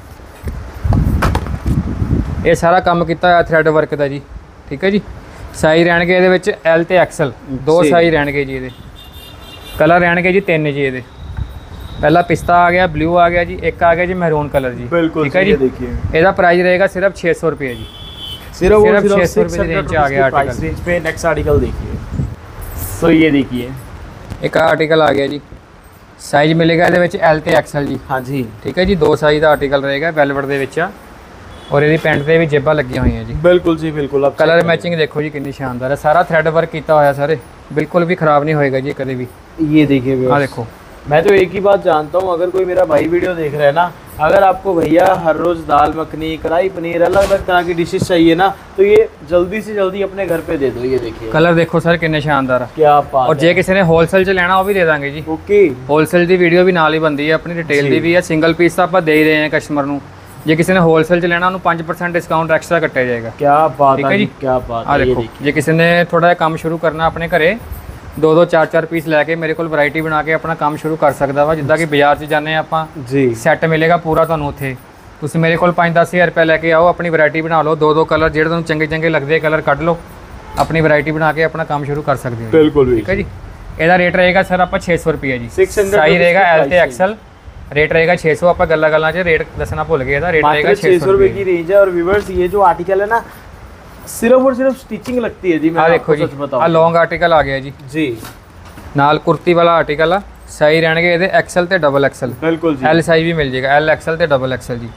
ਇਹ ਸਾਰਾ ਕੰਮ ਕੀਤਾ ਹੋਇਆ ਥ੍ਰੈਡ ਵਰਕ ਦਾ ਜੀ, ਠੀਕ ਹੈ ਜੀ। ਸਾਈਜ਼ ਰਹਿਣਗੇ ਇਹਦੇ ਵਿੱਚ L ਤੇ XL, ਦੋ ਸਾਈਜ਼ ਰਹਿਣਗੇ ਜੀ ਇਹਦੇ। ਕਲਰ ਰਹਿਣਗੇ ਜੀ 3 ਜੀ ਇਹਦੇ। ਪਹਿਲਾ ਪਿਸਤਾ ਆ ਗਿਆ, ਬਲੂ ਆ ਗਿਆ ਜੀ, ਇੱਕ ਆ ਗਿਆ ਜੀ ਮੈਰੂਨ ਕਲਰ ਜੀ। बिल्कुल ठीक है जी। देखिए ਇਹਦਾ प्राइस रहेगा सिर्फ 600 रुपये जी। सिर्फ और सिर्फ सिर्फ 600 रुपये की रेंज आ गया प्राइस आर्टिकल। रेंज पे। नेक्स्ट आर्टिकल देखिए, तो ये देखिए एक आर्टिकल आ गया जी। साइज मिलेगा ਇਹਦੇ ਵਿੱਚ L ਤੇ XL ਜੀ। हाँ जी, ਠੀਕ ਹੈ ਜੀ। ਦੋ ਸਾਈਜ਼ ਦਾ ਆਰਟੀਕਲ ਰਹੇਗਾ, ਵੈਲਵਟ ਦੇ ਵਿੱਚ ਆ। ਔਰ ਇਹਦੀ ਪੈਂਟ ਤੇ ਵੀ ਜੇਬਾਂ ਲੱਗੀਆਂ ਹੋਈਆਂ ਜੀ। बिल्कुल जी बिल्कुल। अब ਕਲਰ ਮੈਚਿੰਗ ਦੇਖੋ ਜੀ ਕਿੰਨੀ ਸ਼ਾਨਦਾਰ ਹੈ। ਸਾਰਾ ਥ੍ਰੈਡ ਵਰਕ ਕੀਤਾ ਹੋਇਆ ਸਾਰੇ, ਬਿਲकुल भी ਖਰਾਬ ਨਹੀਂ ਹੋਏਗਾ ਜੀ ਕਦੇ ਵੀ। ये देखिए ਆ viewers, ਦੇਖੋ मैं तो एक ही बात जानता हूँ, अगर कोई मेरा भाई वीडियो देख रहा है ना, अगर आपको भैया हर रोज दाल मखनी, कढ़ाई पनीर, अलग अलग तरह की डिशेस चाहिए ना, तो ये जल्दी से जल्दी अपने घर पे दे दो। ये देखिए ਕਲਰ ਦੇਖੋ ਸਰ ਕਿੰਨੇ ਸ਼ਾਨਦਾਰ ਆ। क्या बात ਔਰ ਜੇ ਕਿਸੇ ਨੇ ਹੋਲਸੇਲ 'ਚ ਲੈਣਾ ਉਹ ਵੀ ਦੇ ਦਾਂਗੇ ਜੀ। ओके। ਹੋਲਸੇਲ ਦੀ ਵੀਡੀਓ ਵੀ ਨਾਲ ਹੀ ਬੰਦੀ ਹੈ, ਆਪਣੀ ਡਿਟੇਲ ਦੀ ਵੀ ਹੈ। ਸਿੰਗਲ ਪੀਸ ਤਾਂ ਆਪਾਂ ਦੇ ਹੀ ਰਹੇ ਹਾਂ ਕਸਟਮਰ ਨੂੰ। ਜੇ ਕਿਸੇ ਨੇ ਹੋਲਸੇਲ 'ਚ ਲੈਣਾ ਉਹਨੂੰ 5% ਡਿਸਕਾਊਂਟ ਐਕਸਟਰਾ ਕੱਟਿਆ ਜਾਏਗਾ। क्या बात ठीक है है जी। जी, क्या बात ਆ है। ये ਦੇਖੋ देखिए ਜੇ ਕਿਸੇ ਨੇ ਥੋੜਾ ਜਿਹਾ ਕੰਮ ਸ਼ੁਰੂ ਕਰਨਾ ਆਪਣੇ ਘਰੇ, 2-2 4-4 ਪੀਸ ਲੈ ਕੇ ਮੇਰੇ ਕੋਲ ਵੈਰਾਈਟੀ ਬਣਾ ਕੇ ਆਪਣਾ ਕੰਮ ਸ਼ੁਰੂ ਕਰ ਸਕਦਾ ਵਾ। ਜਿੱਦਾਂ ਕਿ ਬਾਜ਼ਾਰ 'ਚ ਜਾਂਦੇ ਆਪਾਂ, जी ਸੈੱਟ ਮਿਲੇਗਾ ਪੂਰਾ ਤੁਹਾਨੂੰ ਉੱਥੇ। ਤੁਸੀਂ ਮੇਰੇ ਕੋਲ 5-10 ਹਜ਼ਾਰ ਰੁਪਏ ਲੈ ਕੇ ਆਓ, ਆਪਣੀ ਵੈਰਾਈਟੀ ਬਣਾ ਲਓ। 2-2 ਕਲਰ ਜਿਹੜੇ ਤੁਹਾਨੂੰ ਚੰਗੇ ਚੰਗੇ ਲੱਗਦੇ ਕਲਰ ਕੱਢ ਲਓ, ਆਪਣੀ ਵੈਰਾਈਟੀ ਬਣਾ ਕੇ ਆਪਣਾ ਕੰਮ ਸ਼ੁਰੂ ਕਰ ਸਕਦੇ ਹੋ। बिल्कुल ਠੀਕ ਹੈ ਜੀ। ਇਹਦਾ ਰੇਟ ਰਹੇਗਾ ਸਰ ਆਪਾਂ 600 ਰੁਪਏ ਜੀ। 600 ਸਾਈਜ਼ ਰਹੇਗਾ L ਤੇ price XL। रेट रहेगा 600। आप गल्ला 'ਚ रेट दसना भूल गए था। रेट रहेगा 600 रुपए की रेंज है। और व्यूअर्स ये जो आर्टिकल है ना, सिर्फ और सिर्फ स्टिचिंग लगती है जी। मैं देखो जी, सच बताऊं, आ लॉन्ग आर्टिकल आ गया जी। जी नाल कुर्ती वाला आर्टिकल आ। साइज रहने ये XL ते डबल XL। बिल्कुल जी। L साइज भी मिल जाएगा, L XL ते डबल XL जी।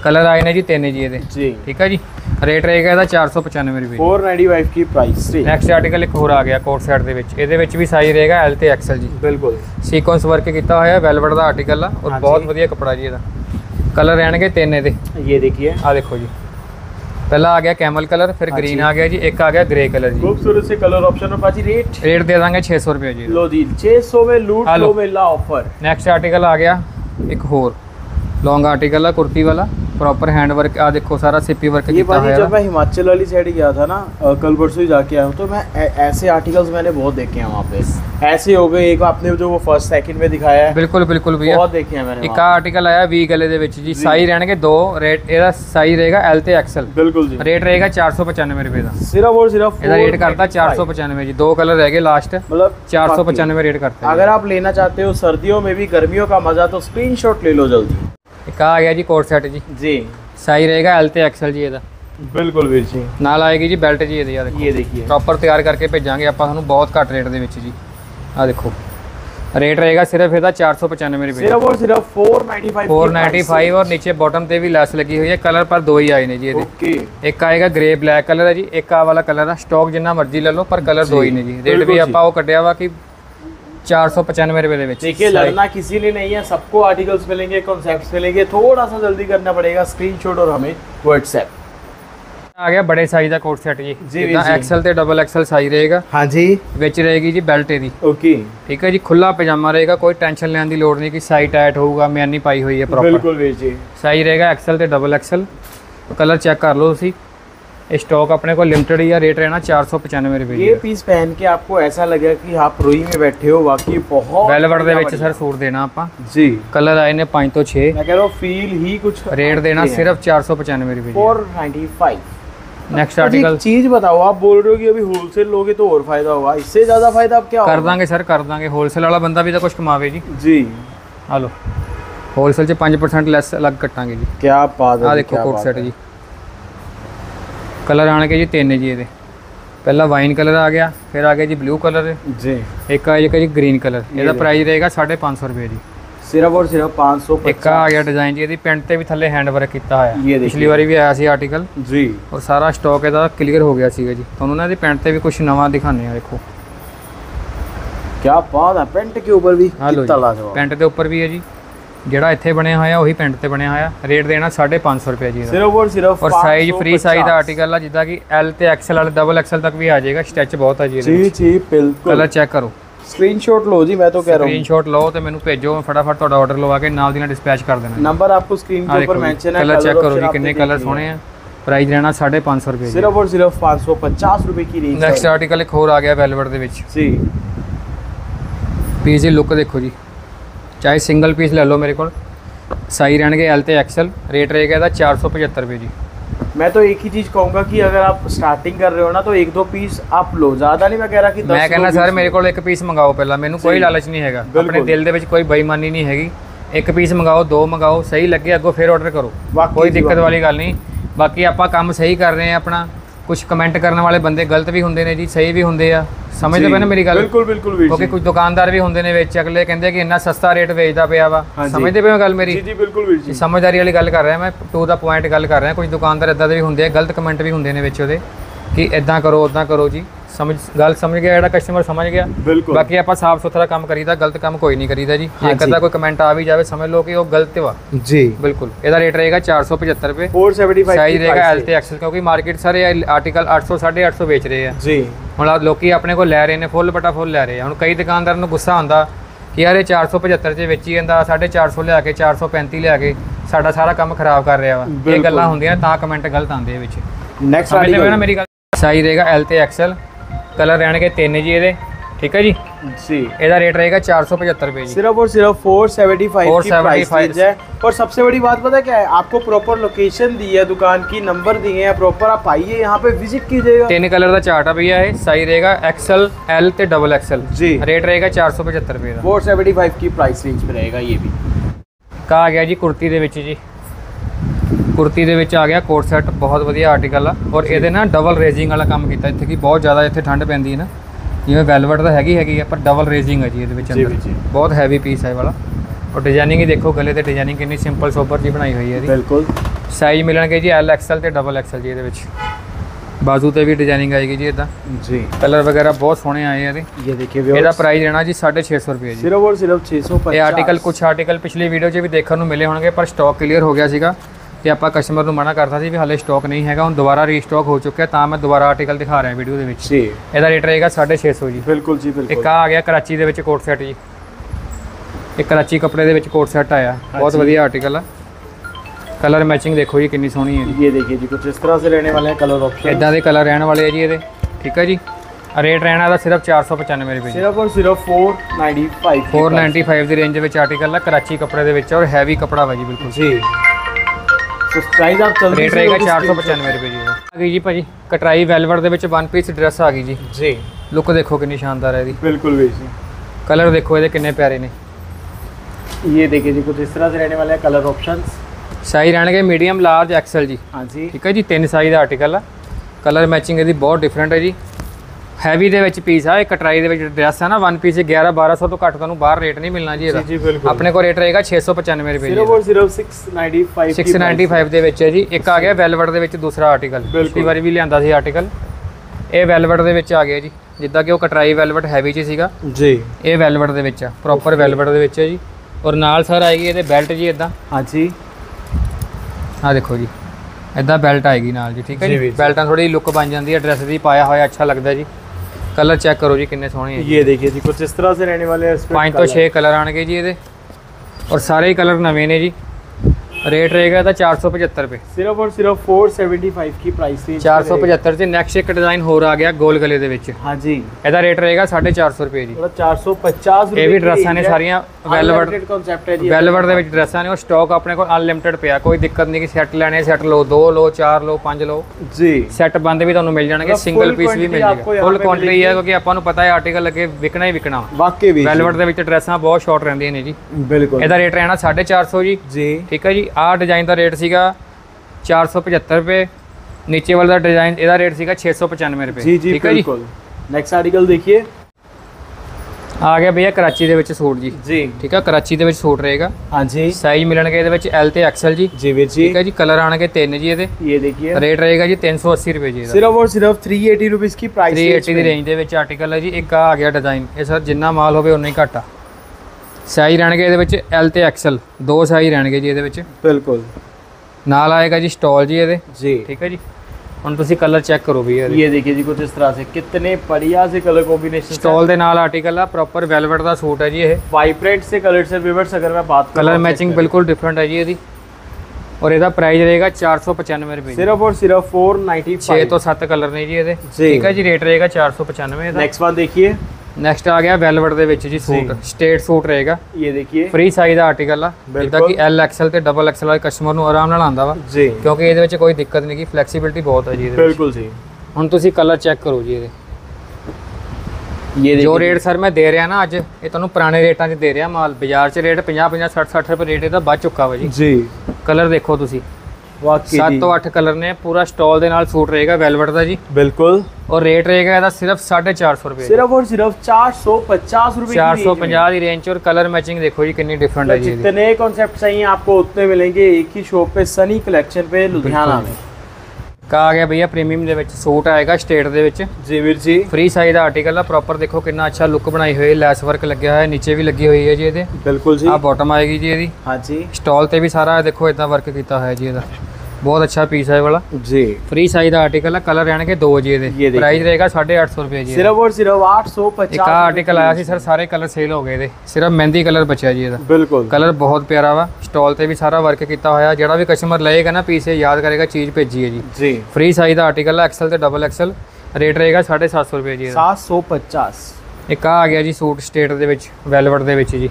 कलर आए ने जी 3 जी ਇਹਦੇ जी ठीक है जी। रेट रहेगा ਇਹਦਾ 495 रुपए 495 की प्राइस जी। ਨੈਕਸਟ ਆਰਟੀਕਲ ਇੱਕ ਹੋਰ ਆ ਗਿਆ ਕੋਟ ਸੈਟ ਦੇ ਵਿੱਚ, ਇਹਦੇ ਵਿੱਚ ਵੀ ਸਾਈਜ਼ ਰਹੇਗਾ L ਤੇ XL ਜੀ। बिल्कुल ਸੀਕੁਐਂਸ ਵਰਕ ਕੀਤਾ ਹੋਇਆ ਵੈਲਵਟ ਦਾ ਆਰਟੀਕਲ ਆ ਔਰ ਬਹੁਤ ਵਧੀਆ ਕੱਪੜਾ ਜੀ ਇਹਦਾ। ਕਲਰ ਰਹਿਣਗੇ 3 ਇਹਦੇ, ये देखिए ਆ ਦੇਖੋ ਜੀ। पहला आ गया कैमल कलर, फिर ग्रीन आ गया जी, एक आ गया ग्रे कलर जी। खूबसूरत से कलर ऑप्शन और पाजी रेट दे देंगे 600 रुपये जी। लो जी 600 में लूट लो मेला ऑफर। नेक्स्ट आर्टिकल आ गया एक होर लॉन्ग आर्टिकल है कुर्ती वाला, प्रॉपर हैंड वर्क, आ देखो सारा सिप्पी वर्क ये किया है। जब मैं हिमाचल वाली साइड गया था ना, कल परसों ही जाके आया हूँ, तो मैं ऐसे आर्टिकल्स मैंने बहुत देखे हैं वहाँ पे। ऐसे हो गए, एक आपने जो वो फर्स्ट सेकंड में दिखाया है, बिल्कुल बिल्कुल भैया बहुत देखे हैं मैंने। एक आर्टिकल आया वी गले दे विच जी, साइज रहने दो, रेट ਇਹਦਾ साइज रहेगा L ਤੇ XL। बिल्कुल जी। रेट रहेगा 495 रुपए ਦਾ, सिर्फ और सिर्फ ਇਹਦਾ रेट करता 495 जी। 2 कलर रह गए लास्ट, मतलब 495 रेट करता है। अगर आप लेना चाहते हो सर्दियों में भी गर्मियों का मजा, तो स्क्रीनशॉट ले लो जल्दी। एक आ गया जी कोट सेट जी, जी साइज रहेगा L ਤੇ XL ਜੀ ਇਹਦਾ। बिल्कुल वीर जी। ਨਾਲ ਆਏਗੀ ਜੀ ਬੈਲਟ ਜੀ ਇਹਦੀ, ਆ ਦੇਖੋ ये देखिए ਪ੍ਰੋਪਰ ਤਿਆਰ ਕਰਕੇ ਭੇਜਾਂਗੇ ਆਪਾਂ ਤੁਹਾਨੂੰ ਬਹੁਤ ਘੱਟ ਰੇਟ ਦੇ ਵਿੱਚ ਜੀ। ਆ ਦੇਖੋ रेट रहेगा सिर्फ ਇਹਦਾ 495 रुपए, सिर्फ और सिर्फ 495 495 और नीचे बॉटम पे भी लेस लगी हुई है। कलर पर दो ही आए ने जी ਇਹਦੇ। ओके एक आएगा ग्रे ब्लैक कलर है जी, एक आ वाला कलर है स्टॉक जिन्ना मर्जी ले लो, पर कलर दो ही ने जी। रेट भी ਆਪਾਂ ਉਹ ਕੱਢਿਆ ਵਾ ਕਿ 495 रुपए ਦੇ ਵਿੱਚ। देखिए लड़ना किसी लिए नहीं है, सबको आर्टिकल्स मिलेंगे, कॉन्सेप्ट्स मिलेंगे, थोड़ा सा जल्दी करना पड़ेगा स्क्रीनशॉट और हमें व्हाट्सएप। आ गया बड़े साइज का कोट सेट जी, जी, जितना जी। XL ਤੇ डबल XL साइज रहेगा। हाँ जी ਵਿੱਚ रहेगी जी बेल्ट ਇਹਦੀ, ओके ठीक है जी। खुला पजामा रहेगा, कोई टेंशन लेने की लोड़ नहीं कि साइज टाइट होगा, मैनी पाई हुई है प्रॉपर। बिल्कुल वीर जी। साइज रहेगा XL ਤੇ डबल XL। कलर चेक कर लो ਤੁਸੀਂ, स्टॉक अपने को लिमिटेड ही है। रेट रहना 495 रुपए। ये पीस पहन के आपको ऐसा लगेगा कि आप रोई में बैठे हो, वाकई बहुत वेलवेट ਦੇ ਵਿੱਚ ਸਰ ਸੂਟ ਦੇਣਾ ਆਪਾਂ जी। कलर आए ने 5 ਤੋਂ 6। मैं कह रहा हूँ फील ही कुछ। रेट देना सिर्फ 495 रुपए। 495। नेक्स्ट आर्टिकल चीज बताओ, आप बोल रहे हो कि अभी होलसेल लोगे तो और फायदा होगा, इससे ज्यादा फायदा आप क्या कर होगा? दांगे सर, कर दांगे। होलसेल वाला बंदा भी तो कुछ कमावे जी। जी हेलो होलसेल से 5% लेस अलग कटांगे जी। क्या बात है। आ देखो कोट सेट जी, कलर आने जी 3 जी ਇਹਦੇ। पहला वाइन कलर आ गया, फिर आ गया जी ब्लू कलर, जी। एक आ जाएगा जी ग्रीन कलर। ਇਹਦਾ प्राइस रहेगा 550 रुपए जी। सिर्फ और सिर्फ 550। एक आ गया डिजाइन जी, ਇਹਦੀ ਪੈਂਟ ਤੇ ਵੀ ਥੱਲੇ ਹੈਂਡ ਵਰਕ ਕੀਤਾ ਹੋਇਆ। ये देखिए। ਪਿਛਲੀ ਵਾਰੀ ਵੀ ਆਇਆ ਸੀ ਆਰਟੀਕਲ जी और सारा स्टॉक ਇਹਦਾ क्लियर हो गया ਸੀਗਾ ਜੀ। ਤੁਹਾਨੂੰ ਨਾ ਇਹਦੀ ਪੈਂਟ ਤੇ ਵੀ ਕੁਝ ਨਵਾਂ ਦਿਖਾਣੇ ਆ, ਦੇਖੋ। क्या बात है, पेंट के ऊपर भी ਆ ਲਓ कितना ਜੀ, लाजवाब। ਪੈਂਟ ਦੇ ਉੱਪਰ ਵੀ ਹੈ ਜੀ, ਜਿਹੜਾ ਇੱਥੇ ਬਣਿਆ ਹੋਇਆ ਉਹੀ ਪੈਂਟ ਤੇ ਬਣਿਆ ਹੋਇਆ। ਰੇਟ ਦੇਣਾ 550 ਰੁਪਏ ਜੀ ਇਹਦਾ। सिर्फ और सिर्फ और साइज फ्री साइज ਦਾ ਆਰਟੀਕਲ ਆ, ਜਿੱਦਾਂ ਕਿ L ਤੇ XL ਵਾਲੇ डबल XL तक भी आ जाएगा। स्टिच बहुत है जी ਇਹਦੇ जी ਵਿੱਚ। जी बिल्कुल। कलर चेक करो, स्क्रीनशॉट लो जी, मैं तो कह रहा हूँ। स्क्रीनशॉट लो तो ਮੈਨੂੰ ਭੇਜੋ, ਮੈਂ ਫਟਾਫਟ ਤੁਹਾਡਾ ਆਰਡਰ ਲਵਾ ਕੇ ਨਾਲ ਦੀ ਨਾਲ ਡਿਸਪੈਚ ਕਰ ਦੇਣਾ। नंबर आपको स्क्रीन ਆ के ਦੇਖੋ ऊपर मेंशन है। कलर चेक करो option जी, आपने कितने देख कलर लिए सोने हैं। हैं। प्राइस रहना 550 रुपए। सिर्फ और सिर्फ 550 रुपए की रेंज। नेक्स्ट आर्टिकल एक और आ गया वेलवेट ਦੇ ਵਿੱਚ। जी पीस ਦੀ लुक देखो जी, चाहे सिंगल पीस ले लो मेरे को। साइज रहने L ਤੇ XL। रेट रहेगा ਇਹਦਾ 475 रुपए जी। मैं तो एक ही चीज कहूंगा कि अगर आप स्टार्टिंग कर रहे हो ना, तो 1-2 पीस आप लो, ज्यादा नहीं। मैं कह रहा कि 10 मैं कहना सर मेरे को एक पीस मंगाओ ਪਹਿਲਾਂ, ਮੈਨੂੰ ਕੋਈ जी। ਲਾਲਚ ਨਹੀਂ ਹੈਗਾ, बिल्कुल। ਆਪਣੇ ਦਿਲ ਦੇ ਵਿੱਚ ਕੋਈ ਬੇਈਮਾਨੀ ਨਹੀਂ ਹੈਗੀ। ਇੱਕ ਪੀਸ ਮੰਗਾਓ, 2 ਮੰਗਾਓ, ਸਹੀ ਲੱਗੇ ਅੱਗੋਂ ਫਿਰ ਆਰਡਰ ਕਰੋ, वाकई ਕੋਈ जी, ਦਿੱਕਤ वाकई। ਵਾਲੀ ਗੱਲ ਨਹੀਂ। ਬਾਕੀ ਆਪਾਂ ਕੰਮ ਸਹੀ ਕਰ ਰਹੇ ਆ ਆਪਣਾ। ਕੁਝ ਕਮੈਂਟ ਕਰਨ ਵਾਲੇ ਬੰਦੇ ਗਲਤ ਵੀ ਹੁੰਦੇ ਨੇ ਜੀ, ਸਹੀ ਵੀ ਹੁੰਦੇ ਆ, ਸਮਝਦੇ ਪਏ ਨਾ ਮੇਰੀ ਗੱਲ। बिल्कुल बिल्कुल वीर ਕਿਉਂਕਿ जी। ਕੁਝ ਦੁਕਾਨਦਾਰ ਵੀ ਹੁੰਦੇ ਨੇ ਵਿੱਚ, ਅਗਲੇ ਕਹਿੰਦੇ ਕਿ ਇੰਨਾ ਸਸਤਾ ਰੇਟ ਵੇਚਦਾ ਪਿਆ ਵਾ। ਹਾਂਜੀ। ਸਮਝਦੇ ਪਏ ਹੋ ਗੱਲ ਮੇਰੀ? जी जी बिल्कुल वीर जी। ਸਮਝਦਾਰੀ ਵਾਲੀ ਗੱਲ ਕਰ ਰਿਹਾ ਮੈਂ, ਟੂ ਦਾ ਪੁਆਇੰਟ ਗੱਲ ਕਰ ਰਿਹਾ। ਕੁਝ ਦੁਕਾਨਦਾਰ ਇਦਾਂ ਦੇ ਵੀ ਹੁੰਦੇ ਆ, ਗਲਤ ਕਮੈਂਟ ਵੀ ਹੁੰਦੇ ਨੇ ਵਿੱਚ ਉਹਦੇ ਕਿ ਇਦਾਂ ਕਰੋ ਉਦਾਂ ਕਰੋ ਜੀ। ਗੱਲ ਸਮਝ ਗਿਆ ਜਿਹੜਾ ਕਸਟਮਰ, ਸਮਝ ਗਿਆ। बिल्कुल। ਬਾਕੀ ਆਪਾਂ ਸਾਫ ਸੁਥਰਾ ਕੰਮ ਕਰੀਦਾ, ਗਲਤ ਕੰਮ ਕੋਈ ਨਹੀਂ ਕਰੀਦਾ ਜੀ। ਜੇ ਹਾਂਜੀ। ਕਦਾ ਕੋਈ ਕਮੈਂਟ ਆ ਵੀ ਜਾਵੇ, ਸਮਝ ਲਓ ਕਿ ਉਹ ਗਲਤ ਵਾ। जी ਬਿਲਕੁਲ। ਇਹਦਾ ਰੇਟ ਰਹੇਗਾ 475 ਰੁਪਏ। 475 ਸਾਈਜ਼ की ਰਹੇਗਾ प्राइस L ਤੇ XL, ਕਿਉਂਕਿ ਮਾਰਕੀਟ ਸਾਰੇ ਆਰਟੀਕਲ 800 850 ਵੇਚ ਰਹੇ ਆ। जी ਹੁਣ ਲੋਕੀ ਆਪਣੇ ਕੋਲ ਲੈ ਰਹੇ ਨੇ, ਫੁੱਲ ਬਟਾ ਫੁੱਲ ਲੈ ਰਹੇ ਆ। ਹੁਣ ਕਈ ਦੁਕਾਨਦਾਰਾਂ ਨੂੰ ਗੁੱਸਾ ਆਉਂਦਾ ਕਿ ਯਾਰ ਇਹ 475 'ਚ ਵੇਚੀ ਜਾਂਦਾ, 450 ਲਿਆ ਕੇ 435 ਲਿਆ ਕੇ ਸਾਡਾ ਸਾਰਾ ਕੰਮ ਖਰਾਬ ਕਰ ਰਿਹਾ ਵਾ। ਇਹ ਬਿਲਕੁਲ। ਗੱਲਾਂ ਹੁੰਦੀਆਂ ਤਾਂ ਕਮੈਂਟ ਗਲਤ ਆਉਂਦੇ ਆ ਵਿੱਚ। नेक्स्ट ਸਮਝਦੇ ਪਏ ਨਾ आर्टिकल। ਮੇਰੀ ਗੱਲ? ਸਾਈਜ਼ ਰਹੇਗਾ L ਤੇ XL। कलर रहने 3 जी ਇਹਦੇ, ठीक है जी। जी ਇਹਦਾ रेट रहेगा 475 रुपए जी। सिर्फ और सिर्फ 475 की प्राइस रेंज है। और सबसे बड़ी बात पता है क्या है, आपको प्रॉपर लोकेशन दी है, दुकान की नंबर दिए हैं प्रॉपर, आप आइए यहाँ पे विजिट कीजिएगा। 3 कलर का चार्ट है भैया। ये साइज रहेगा XL L ते डबल XL। जी रेट रहेगा 475 रुपए ਦਾ। 475 की प्राइस रेंज में रहेगा ये भी। ਕਾ ਆ ਗਿਆ ਜੀ ਕੁਰਤੀ ਦੇ ਵਿੱਚ ਜੀ। ਕੁਰਤੀ ਦੇ ਵਿੱਚ ਆ ਗਿਆ ਕੋਟ ਸੈਟ, ਬਹੁਤ ਵਧੀਆ ਆਰਟੀਕਲ ਆ। ਔਰ ਇਹਦੇ ਨਾ ਡਬਲ ਰੇਜ਼ਿੰਗ ਵਾਲਾ ਕੰਮ ਕੀਤਾ ਇੱਥੇ, ਕਿ ਬਹੁਤ ਜ਼ਿਆਦਾ ਇੱਥੇ ਠੰਡ ਪੈਂਦੀ ਹੈ ਨਾ, ਜਿਵੇਂ ਵੈਲਵਟ ਦਾ ਹੈਗੀ ਆ, ਪਰ ਡਬਲ ਰੇਜ਼ਿੰਗ ਹੈ ਜੀ ਇਹਦੇ ਵਿੱਚ ਅੰਦਰ। ਬਹੁਤ ਹੈਵੀ ਪੀਸ ਹੈ ਵਾਲਾ। और डिजाइनिंग ही देखो, गले ते डिजाइनिंग कितनी सिंपल सोबर जी बनाई हुई है। बिल्कुल ਸਾਈਜ਼ ਮਿਲਣਗੇ ਜੀ ਐਲ ਐਕਸਐਲ ਤੇ ਡਬਲ ਐਕਸਐਲ ਜੀ ਇਹਦੇ ਵਿੱਚ। ਬਾਜ਼ੂ ਤੇ ਵੀ ਡਿਜ਼ਾਈਨਿੰਗ ਆਏਗੀ ਜੀ ਇਦਾਂ जी। ਕਲਰ ਵਗੈਰਾ ਬਹੁਤ ਸੋਹਣੇ ਆਏ ਇਹਦੇ। ये देखिए ਇਹਦਾ व्यूअर्स, ਪ੍ਰਾਈਸ ਰਹਿਣਾ ਜੀ 650 ਰੁਪਏ ਜੀ। सिर्फ और सिर्फ 650। ਇਹ ਆਰਟੀਕਲ ਕੁਝ ਆਰਟੀਕਲ ਪਿਛਲੀ ਵੀਡੀਓ 'ਚ ਵੀ ਦੇਖਣ ਨੂੰ ਮਿਲੇ ਹੋਣਗੇ ਪਰ ਸਟਾਕ ਕਲੀਅਰ ਹੋ ਗਿਆ ਸੀਗਾ ਤੇ ਆਪਾਂ ਕਸਟਮਰ ਨੂੰ ਮਨਾ ਕਰਤਾ ਸੀ ਵੀ ਹਾਲੇ ਸਟਾਕ ਨਹੀਂ ਹੈਗਾ, ਹੁਣ ਦੁਬਾਰਾ ਰੀਸਟਾਕ ਹੋ ਚੁੱਕਿਆ ਤਾਂ ਮੈਂ ਦੁਬਾਰਾ ਆਰਟੀਕਲ ਦਿਖਾ ਰਿਹਾ ਵੀਡੀਓ ਦੇ ਵਿੱਚ। जी ਇਹਦਾ ਰੇਟ ਰਹੇਗਾ 650 ਜੀ। बिल्कुल जी बिल्कुल। ਇੱਕ ਆ ਗਿਆ ਕਰਾਚੀ ਦੇ ਵਿੱਚ ਕੋਟ ਸੈੱਟ ਜੀ। ਇੱਕ ਕਰਾਚੀ ਕੱਪੜੇ ਦੇ ਵਿੱਚ ਕੋਟ ਸੈੱਟ ਆਇਆ, ਬਹੁਤ ਵਧੀਆ ਆਰਟੀਕਲ ਆ। ਕਲਰ ਮੈਚਿੰਗ ਦੇਖੋ ਜੀ ਕਿੰਨੀ ਸੋਹਣੀ ਹੈ। ये देखिए जी कुछ इस तरह से रहने वाले हैं कलर ऑप्शन। ਇਦਾਂ ਦੇ ਕਲਰ ਰਹਿਣ ਵਾਲੇ ਆ ਜੀ ਇਹਦੇ, ਠੀਕ ਹੈ ਜੀ। ਰੇਟ ਰਹਿਣਾ ਇਹਦਾ ਸਿਰਫ 495 ਰੁਪਏ ਜੀ। सिर्फ और सिर्फ 495। 495 ਦੀ ਰੇਂਜ ਦੇ ਵਿੱਚ ਆਰਟੀਕਲ ਆ, ਕਰਾਚੀ ਕੱਪੜੇ ਦੇ ਵਿੱਚ ਔਰ ਹੈਵੀ ਕੱਪੜਾ ਵਾ ਜੀ ਬਿਲਕੁਲ। जी तो प्राइस आप जल्दी ਰੇਟ से ਰਹੇਗਾ लोग 495 ਰੁਪਏ ਜੀ ਇਹਦਾ। ਆ ਗਈ ਜੀ ਭਾਜੀ ਕਟਰਾਈ ਵੈਲਵਟ ਦੇ ਵਿੱਚ ਵਨ ਪੀਸ ਡਰੈਸ ਆ ਗਈ ਜੀ। जी ਲੁੱਕ ਦੇਖੋ ਕਿੰਨੀ ਸ਼ਾਨਦਾਰ ਹੈ ਇਹਦੀ। बिल्कुल भी जी। ਕਲਰ ਦੇਖੋ ਇਹਦੇ ਕਿੰਨੇ ਪਿਆਰੇ ਨੇ। ये देखिए जी कुछ इस तरह से रहने वाले हैं कलर ऑप्शंस। ਸਾਈਜ਼ ਰਹਿਣਗੇ ਮੀਡੀਅਮ ਲਾਰਜ ਐਕਸਲ ਜੀ, हाँ जी ਠੀਕ ਹੈ ਜੀ। 3 ਸਾਈਜ਼ ਦਾ ਆਰਟੀਕਲ ਆ। ਕਲਰ ਮੈਚਿੰਗ ਇਹਦੀ ਬਹੁਤ ਡਿਫਰੈਂਟ ਹੈ ਜੀ। ਹੈਵੀ ਦੇ ਵਿੱਚ ਪੀਸ ਆ ਇਹ। ਕਟਰਾਈ ਦੇ ਵਿੱਚ ਡਰੈਸ ਹੈ ਨਾ, ਵਨ ਪੀਸ 1100-1200 ਤੋਂ ਘੱਟ ਤੁਹਾਨੂੰ ਬਾਹਰ ਰੇਟ ਨਹੀਂ ਮਿਲਣਾ ਜੀ ਇਹਦਾ। जी बिल्कुल। ਆਪਣੇ ਕੋਲ ਰੇਟ ਰਹੇਗਾ 695 ਰੁਪਏ ਜੀ। सिर्फ और सिर्फ 695 की 695 ਦੇ ਵਿੱਚ ਹੈ ਜੀ। ਇੱਕ ਆ ਗਿਆ ਵੈਲਵਟ ਦੇ ਵਿੱਚ ਦੂਸਰਾ ਆਰਟੀਕਲ, ਪਿਛਲੀ ਵਾਰੀ ਵੀ ਲਿਆਂਦਾ ਸੀ ਆਰਟੀਕਲ। ਇਹ ਵੈਲਵਟ ਦੇ ਵਿੱਚ ਆ ਗਿਆ ਜੀ, ਜਿੱਦਾਂ ਕਿ ਉਹ ਕਟਰਾਈ ਵੈਲਵਟ ਹੈਵੀ 'ਚ ਸੀਗਾ, प्राइस। जी ਇਹ ਵੈਲਵਟ ਦੇ ਵਿੱਚ ਆ, ਪ੍ਰੋਪਰ ਵੈਲਵਟ ਦੇ ਵਿੱਚ ਹੈ ਜੀ। ਔਰ ਨਾਲ ਸਰ ਆਏਗੀ ਇਹਦੇ ਬੈਲਟ ਜੀ ਇਦਾਂ। हाँ जी ਆ ਦੇਖੋ ਜੀ ਇਦਾਂ ਬੈਲਟ ਆਏਗੀ ਨਾਲ ਜੀ, ਠੀਕ ਹੈ ਜੀ ਜੀ। ਵੀਰ ਜੀ। ਬੈਲਟਾਂ ਥੋੜੀ ਲੁੱਕ ਬਣ ਜਾਂਦੀ ਹੈ ਡਰੈਸ ਦੀ, ਪਾਇਆ ਹੋਇਆ ਅੱਛਾ ਲੱਗਦਾ ਜੀ। ਕਲਰ ਚੈੱਕ ਕਰੋ ਜੀ ਕਿੰਨੇ ਸੋਹਣੇ ਹੈ। ये देखिए जी कुछ इस तरह से रहने वाले हैं इसमें 5 ਤੋਂ 6 ਕਲਰ ਆਣਗੇ ਜੀ ਇਹਦੇ ਔਰ ਸਾਰੇ ਹੀ ਕਲਰ ਨਵੇਂ ਨੇ ਜੀ। ਰੇਟ ਰਹੇਗਾ ਇਹਦਾ 475 ਰੁਪਏ। सिर्फ और सिर्फ 475 की प्राइस थी। 475 ਚ ਨੈਕਸਟ ਇੱਕ ਡਿਜ਼ਾਈਨ ਹੋਰ ਆ ਗਿਆ ਗੋਲ ਗਲੇ ਦੇ ਵਿੱਚ। हाँ जी ਇਹਦਾ ਰੇਟ ਰਹੇਗਾ 450 ਰੁਪਏ ਜੀ। मतलब 450 ਇਹ ਵੀ ਡਰੈਸਾਂ ਨੇ ਸਾਰੀਆਂ ਵੈਲਵਟ कॉन्सेप्ट है जी। ਵੈਲਵਟ ਦੇ ਵਿੱਚ ਡਰੈਸਾਂ ਨੇ ਔਰ ਸਟਾਕ ਆਪਣੇ ਕੋਲ ਅਨਲਿਮਿਟਿਡ ਪਿਆ, ਕੋਈ ਦਿੱਕਤ ਨਹੀਂ ਕਿ ਸੈੱਟ ਲੈਣੇ ਸੈੱਟ ਲਓ, 2 ਲਓ, 4 ਲਓ, 5 ਲਓ। जी ਸੈੱਟ ਬੰਦ ਵੀ ਤੁਹਾਨੂੰ ਮਿਲ ਜਾਣਗੇ, मतलब ਸਿੰਗਲ full ਪੀਸ ਵੀ ਮਿਲ quantity आपको ਜਾਏਗਾ। यहाँ ਫੁੱਲ पे ਕੁਆਂਟੀਟੀ मिलेगी। ਹੈ ਕਿਉਂਕਿ ਆਪਾਂ ਨੂੰ ਪਤਾ ਹੈ ਆਰਟੀਕਲ ਅੱਗੇ ਵਿਕਣਾ ਹੀ ਵਿਕਣਾ। वाकई भी ਵੈਲਵਟ ਦੇ ਵਿੱਚ ਡਰੈਸਾਂ ਬਹੁਤ ਸ਼ਾਰਟ ਰਹਿੰਦੀਆਂ ਨੇ ਜੀ। बिल्कुल। ਇਹਦਾ ਰੇਟ ਰਹਿਣਾ 450 ਜੀ, जी ਠੀਕ ਹੈ ਜੀ। ਆਹ ਡਿਜ਼ਾਈਨ ਦਾ ਰੇਟ ਸੀਗਾ 475 ਰੁਪਏ। ਨੀਚੇ ਵਾਲਾ ਡਿਜ਼ਾਈਨ ਇਹਦਾ ਰੇਟ ਸੀਗਾ 695 ਰੁਪਏ, जी जी ਠੀਕ ਹੈ ਜੀ। बिल्कुल। नेक्स्ट आर्टिकल देखिए। ਆ ਗਿਆ ਭਈਆ ਕਰਾਚੀ ਦੇ ਵਿੱਚ ਸੂਟ ਜੀ, जी ਠੀਕ ਹੈ। ਕਰਾਚੀ ਦੇ ਵਿੱਚ ਸੂਟ ਰਹੇਗਾ। हाँ जी ਸਾਈਜ਼ ਮਿਲਣਗੇ ਇਹਦੇ ਵਿੱਚ ਐਲ ਤੇ ਐਕਸਲ ਜੀ, जी वीर जी। ਠੀਕ ਹੈ ਜੀ। ਕਲਰ ਆਣਗੇ 3 ਜੀ ਇਹਦੇ। ये देखिए ਰੇਟ ਰਹੇਗਾ ਜੀ 380 ਰੁਪਏ ਜੀ ਇਹਦਾ। सिर्फ और सिर्फ 380 रुपीस की प्राइस 380 ਦੀ ਰੇਂਜ ਦੇ ਵਿੱਚ ਆਰਟੀਕਲ ਹੈ ਜੀ। ਇੱਕ ਆ ਗਿਆ ਡਿਜ਼ਾਈਨ, ਇਹ ਸਰ ਜਿੰਨਾ ਮਾਲ ਹੋਵੇ ਉਨਾ ਹੀ ਘੱਟ ਆ। ਸਾਈਜ਼ ਰਹਿਣਗੇ ਇਹਦੇ ਵਿੱਚ ਐਲ ਤੇ ਐਕਸਲ, 2 ਸਾਈਜ਼ ਰਹਿਣਗੇ ਜੀ ਇਹਦੇ ਵਿੱਚ। बिल्कुल। ਨਾਲ ਆਏਗਾ ਜੀ ਸਟਾਲ ਜੀ ਇਹਦੇ, जी ਠੀਕ ਹੈ ਜੀ। ਹੁਣ ਤੁਸੀਂ ਕਲਰ ਚੈੱਕ ਕਰੋ ਵੀ ਇਹਦੇ। ये देखिए जी कुछ इस तरह से कितने बढ़िया से कलर कॉम्बिनेशन। ਸਟਾਲ ਦੇ ਨਾਲ ਆਰਟੀਕਲ ਆ, ਪ੍ਰੋਪਰ ਵੈਲਵਟ ਦਾ ਸੂਟ ਹੈ ਜੀ ਇਹ। वाइब्रेंट से कलर से व्यूअर्स अगर मैं बात ਕਲਰ ਮੈਚਿੰਗ ਬਿਲਕੁਲ ਡਿਫਰੈਂਟ ਹੈ ਜੀ ਇਹਦੀ। ਔਰ ਇਹਦਾ ਪ੍ਰਾਈਸ ਰਹੇਗਾ 495 ਰੁਪਏ। सिर्फ और सिर्फ 495। 6 ਤੋਂ 7 ਕਲਰ ਨੇ ਜੀ ਇਹਦੇ, ਜੀ। ਠੀਕ ਹੈ ਜੀ। ਰੇਟ ਰਹੇਗਾ 495 ਦਾ। नेक्स्ट वन देखिए। ਨੈਕਸਟ ਆ ਗਿਆ ਵੈਲਵਟ ਦੇ ਵਿੱਚ ਜੀ ਸੂਟ, ਸਟੇਟ ਸੂਟ ਰਹੇਗਾ। ये देखिए ਫ੍ਰੀ ਸਾਈਜ਼ ਦਾ ਆਰਟੀਕਲ ਆ, ਜਿੱਦਾਂ ਕਿ ਐਲ ਐਕਸਲ ਤੇ ਡਬਲ ਐਕਸਲ ਵਾਲੇ ਕਸਟਮਰ ਨੂੰ ਆਰਾਮ ਨਾਲ ਆਉਂਦਾ ਵਾ, जी ਕਿਉਂਕਿ ਇਹਦੇ ਵਿੱਚ ਕੋਈ ਦਿੱਕਤ ਨਹੀਂ, ਕਿ ਫਲੈਕਸੀਬਿਲਿਟੀ ਬਹੁਤ ਹੈ ਜੀ ਇਹਦੇ ਵਿੱਚ। बिल्कुल जी। ਹੁਣ ਤੁਸੀਂ ਕਲਰ ਚੈੱਕ ਕਰੋ ਜੀ ਇਹਦੇ। ये ਜੋ देखिए ਰੇਟ ਸਰ ਮੈਂ ਦੇ ਰਿਹਾ ਨਾ ਅੱਜ, ਇਹ ਤੁਹਾਨੂੰ ਪੁਰਾਣੇ ਰੇਟਾਂ 'ਚ ਦੇ ਰਿਹਾ ਮਾਲ। ਬਾਜ਼ਾਰ 'ਚ ਰੇਟ 50 60 ਰੁਪਏ ਰੇਟ ਇਹਦਾ ਵੱਧ ਚੁੱਕਾ ਵਾ ਜੀ। जी ਕਲਰ ਦੇਖੋ ਤੁਸੀਂ, वाकई 7 जी ਤੋਂ 8 ਕਲਰ ਨੇ। ਪੂਰਾ ਸਟਾਲ ਦੇ ਨਾਲ ਸੂਟ ਰਹੇਗਾ ਵੈਲਵਟ ਦਾ ਜੀ। बिल्कुल। ਔਰ ਰੇਟ ਰਹੇਗਾ ਇਹਦਾ ਸਿਰਫ 450 ਰੁਪਏ। सिर्फ और सिर्फ 450 रुपए 450 ਦੀ ਰੇਂਜ 'ਚ। ਔਰ ਕਲਰ ਮੈਚਿੰਗ ਦੇਖੋ ਜੀ ਕਿੰਨੀ ਡਿਫਰੈਂਟ ਹੈ ਜੀ ਇਹਦੀ। जितने कॉन्सेप्ट चाहिए आपको उतने मिलेंगे एक ही शॉप पे, सनी कलेक्शन पे लुधियाना में। ਕਾ ਆ ਗਿਆ ਭਈਆ ਪ੍ਰੀਮੀਅਮ ਦੇ ਵਿੱਚ ਸੂਟ ਆਏਗਾ ਸਟੇਟ ਦੇ ਵਿੱਚ। जी वीर जी ਫ੍ਰੀ ਸਾਈਜ਼ ਦਾ ਆਰਟੀਕਲ ਆ, ਪ੍ਰੋਪਰ ਦੇਖੋ ਕਿੰਨਾ ਅੱਛਾ ਲੁੱਕ ਬਣਾਈ ਹੋਈ ਹੈ। ਲੈਸ ਵਰਕ ਲੱਗਿਆ ਹੋਇਆ, ਨੀਚੇ ਵੀ ਲੱਗੀ ਹੋਈ ਹੈ ਜੀ ਇਹਦੇ। बिल्कुल जी। ਆ ਬਾਟਮ ਆਏਗੀ ਜੀ ਇਹਦੀ। हाँ जी ਸਟਾਲ ਤੇ ਵੀ ਸਾਰਾ ਦੇਖੋ ਇਦਾਂ ਵਰਕ ਕੀਤਾ ਹੋਇਆ ਜੀ ਇਹਦਾ। ਬਹੁਤ ਅੱਛਾ ਪੀਸ ਹੈ ਇਹ ਵਾਲਾ। जी ਫ੍ਰੀ ਸਾਈਜ਼ ਦਾ ਆਰਟੀਕਲ ਆ, ਕਲਰ ਰਹਿਣਗੇ 2 ਜੀ ये ਇਹਦੇ। देखिए। ਪ੍ਰਾਈਸ ਰਹੇਗਾ 850 ਰੁਪਏ ਜੀ। सिर्फ और सिर्फ ਇੱਕ 850। ਆ ਆਰਟੀਕਲ ਆਇਆ ਸੀ ਸਰ, ਸਾਰੇ ਕਲਰ ਸੇਲ ਹੋ ਗਏ ਇਹਦੇ, ਸਿਰਫ ਮਹਿੰਦੀ ਕਲਰ ਬਚਿਆ ਜੀ ਇਹਦਾ। बिल्कुल ਕਲਰ ਬਹੁਤ ਪਿਆਰਾ ਵਾ, ਸਟਾਲ ਤੇ ਵੀ ਸਾਰਾ ਵਰਕ ਕੀਤਾ ਹੋਇਆ। ਜਿਹੜਾ ਵੀ ਕਸਟਮਰ ਲਏਗਾ ਨਾ ਪੀਸ, ਇਹ ਯਾਦ ਕਰੇਗਾ ਚੀਜ਼ ਭੇਜੀ ਹੈ ਜੀ। जी ਫ੍ਰੀ ਸਾਈਜ਼ ਦਾ ਆਰਟੀਕਲ ਆ, ਐਕਸਲ ਤੇ ਡਬਲ ਐਕਸਲ। ਰੇਟ ਰਹੇਗਾ 750 ਰੁਪਏ ਜੀ ਇਹਦਾ। 750। ਇੱਕ ਆ ਗਿਆ ਜੀ ਸੂਟ ਸਟੇਟ ਦੇ ਵਿੱਚ, ਵੈਲਵਟ ਦੇ ਵਿੱਚ ਜੀ।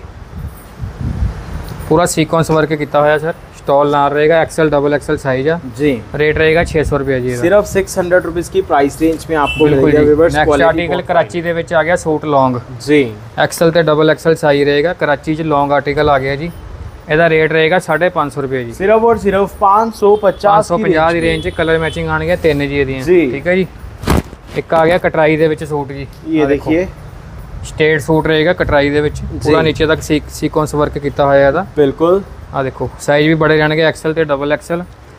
ਪੂਰਾ ਸੀਕੁਐਂਸ ਵਰਕ ਕੀਤਾ ਹੋਇਆ ਸਰ। ਸਟਾਲ ਨਾਲ ਰਹੇਗਾ, ਐਕਸਲ डबल एक्सएल साइज है जी। रेट रहेगा 600 रुपये जी। सिर्फ 600 रुपीस की प्राइस रेंज में आपको बिल्कुल मिलेगा व्यूअर्स। नेक्स्ट आर्टिकल कराची ਦੇ ਵਿੱਚ ਆ ਗਿਆ ਸੂਟ ਲੌਂਗ जी। एक्सएल ਤੇ डबल एक्सएल साइज रहेगा। कराची ਚ ਲੌਂਗ ਆਰਟੀਕਲ ਆ ਗਿਆ ਜੀ। ਇਹਦਾ ਰੇਟ ਰਹੇਗਾ 550 ਰੁਪਏ ਜੀ। सिर्फ और सिर्फ 550 ਦੀ ਰੇਂਜ ਚ ਕਲਰ ਮੈਚਿੰਗ ਆਣਗੇ 3 ਜੀ ਇਹਦੀਆਂ। जी। ਠੀਕ ਹੈ ਜੀ। ਇੱਕ ਆ ਗਿਆ ਕਟਰਾਈ ਦੇ ਵਿੱਚ ਸੂਟ ਜੀ। ये देखिए स्टेट सूट रहेगा कटराई ਦੇ ਵਿੱਚ। ਪੂਰਾ ਨੀਚੇ ਤੱਕ ਸੀਕੁਐਂਸ ਵਰਕ ਕੀਤਾ ਹੋਇਆ ਇਹਦਾ। बिल्कुल। ਆ ਦੇਖੋ ਸਾਈਜ਼ ਵੀ ਬੜੇ ਰਹਿਣਗੇ, ਐਕਸਲ ਤੇ ਡਬਲ ਐਕਸਲ।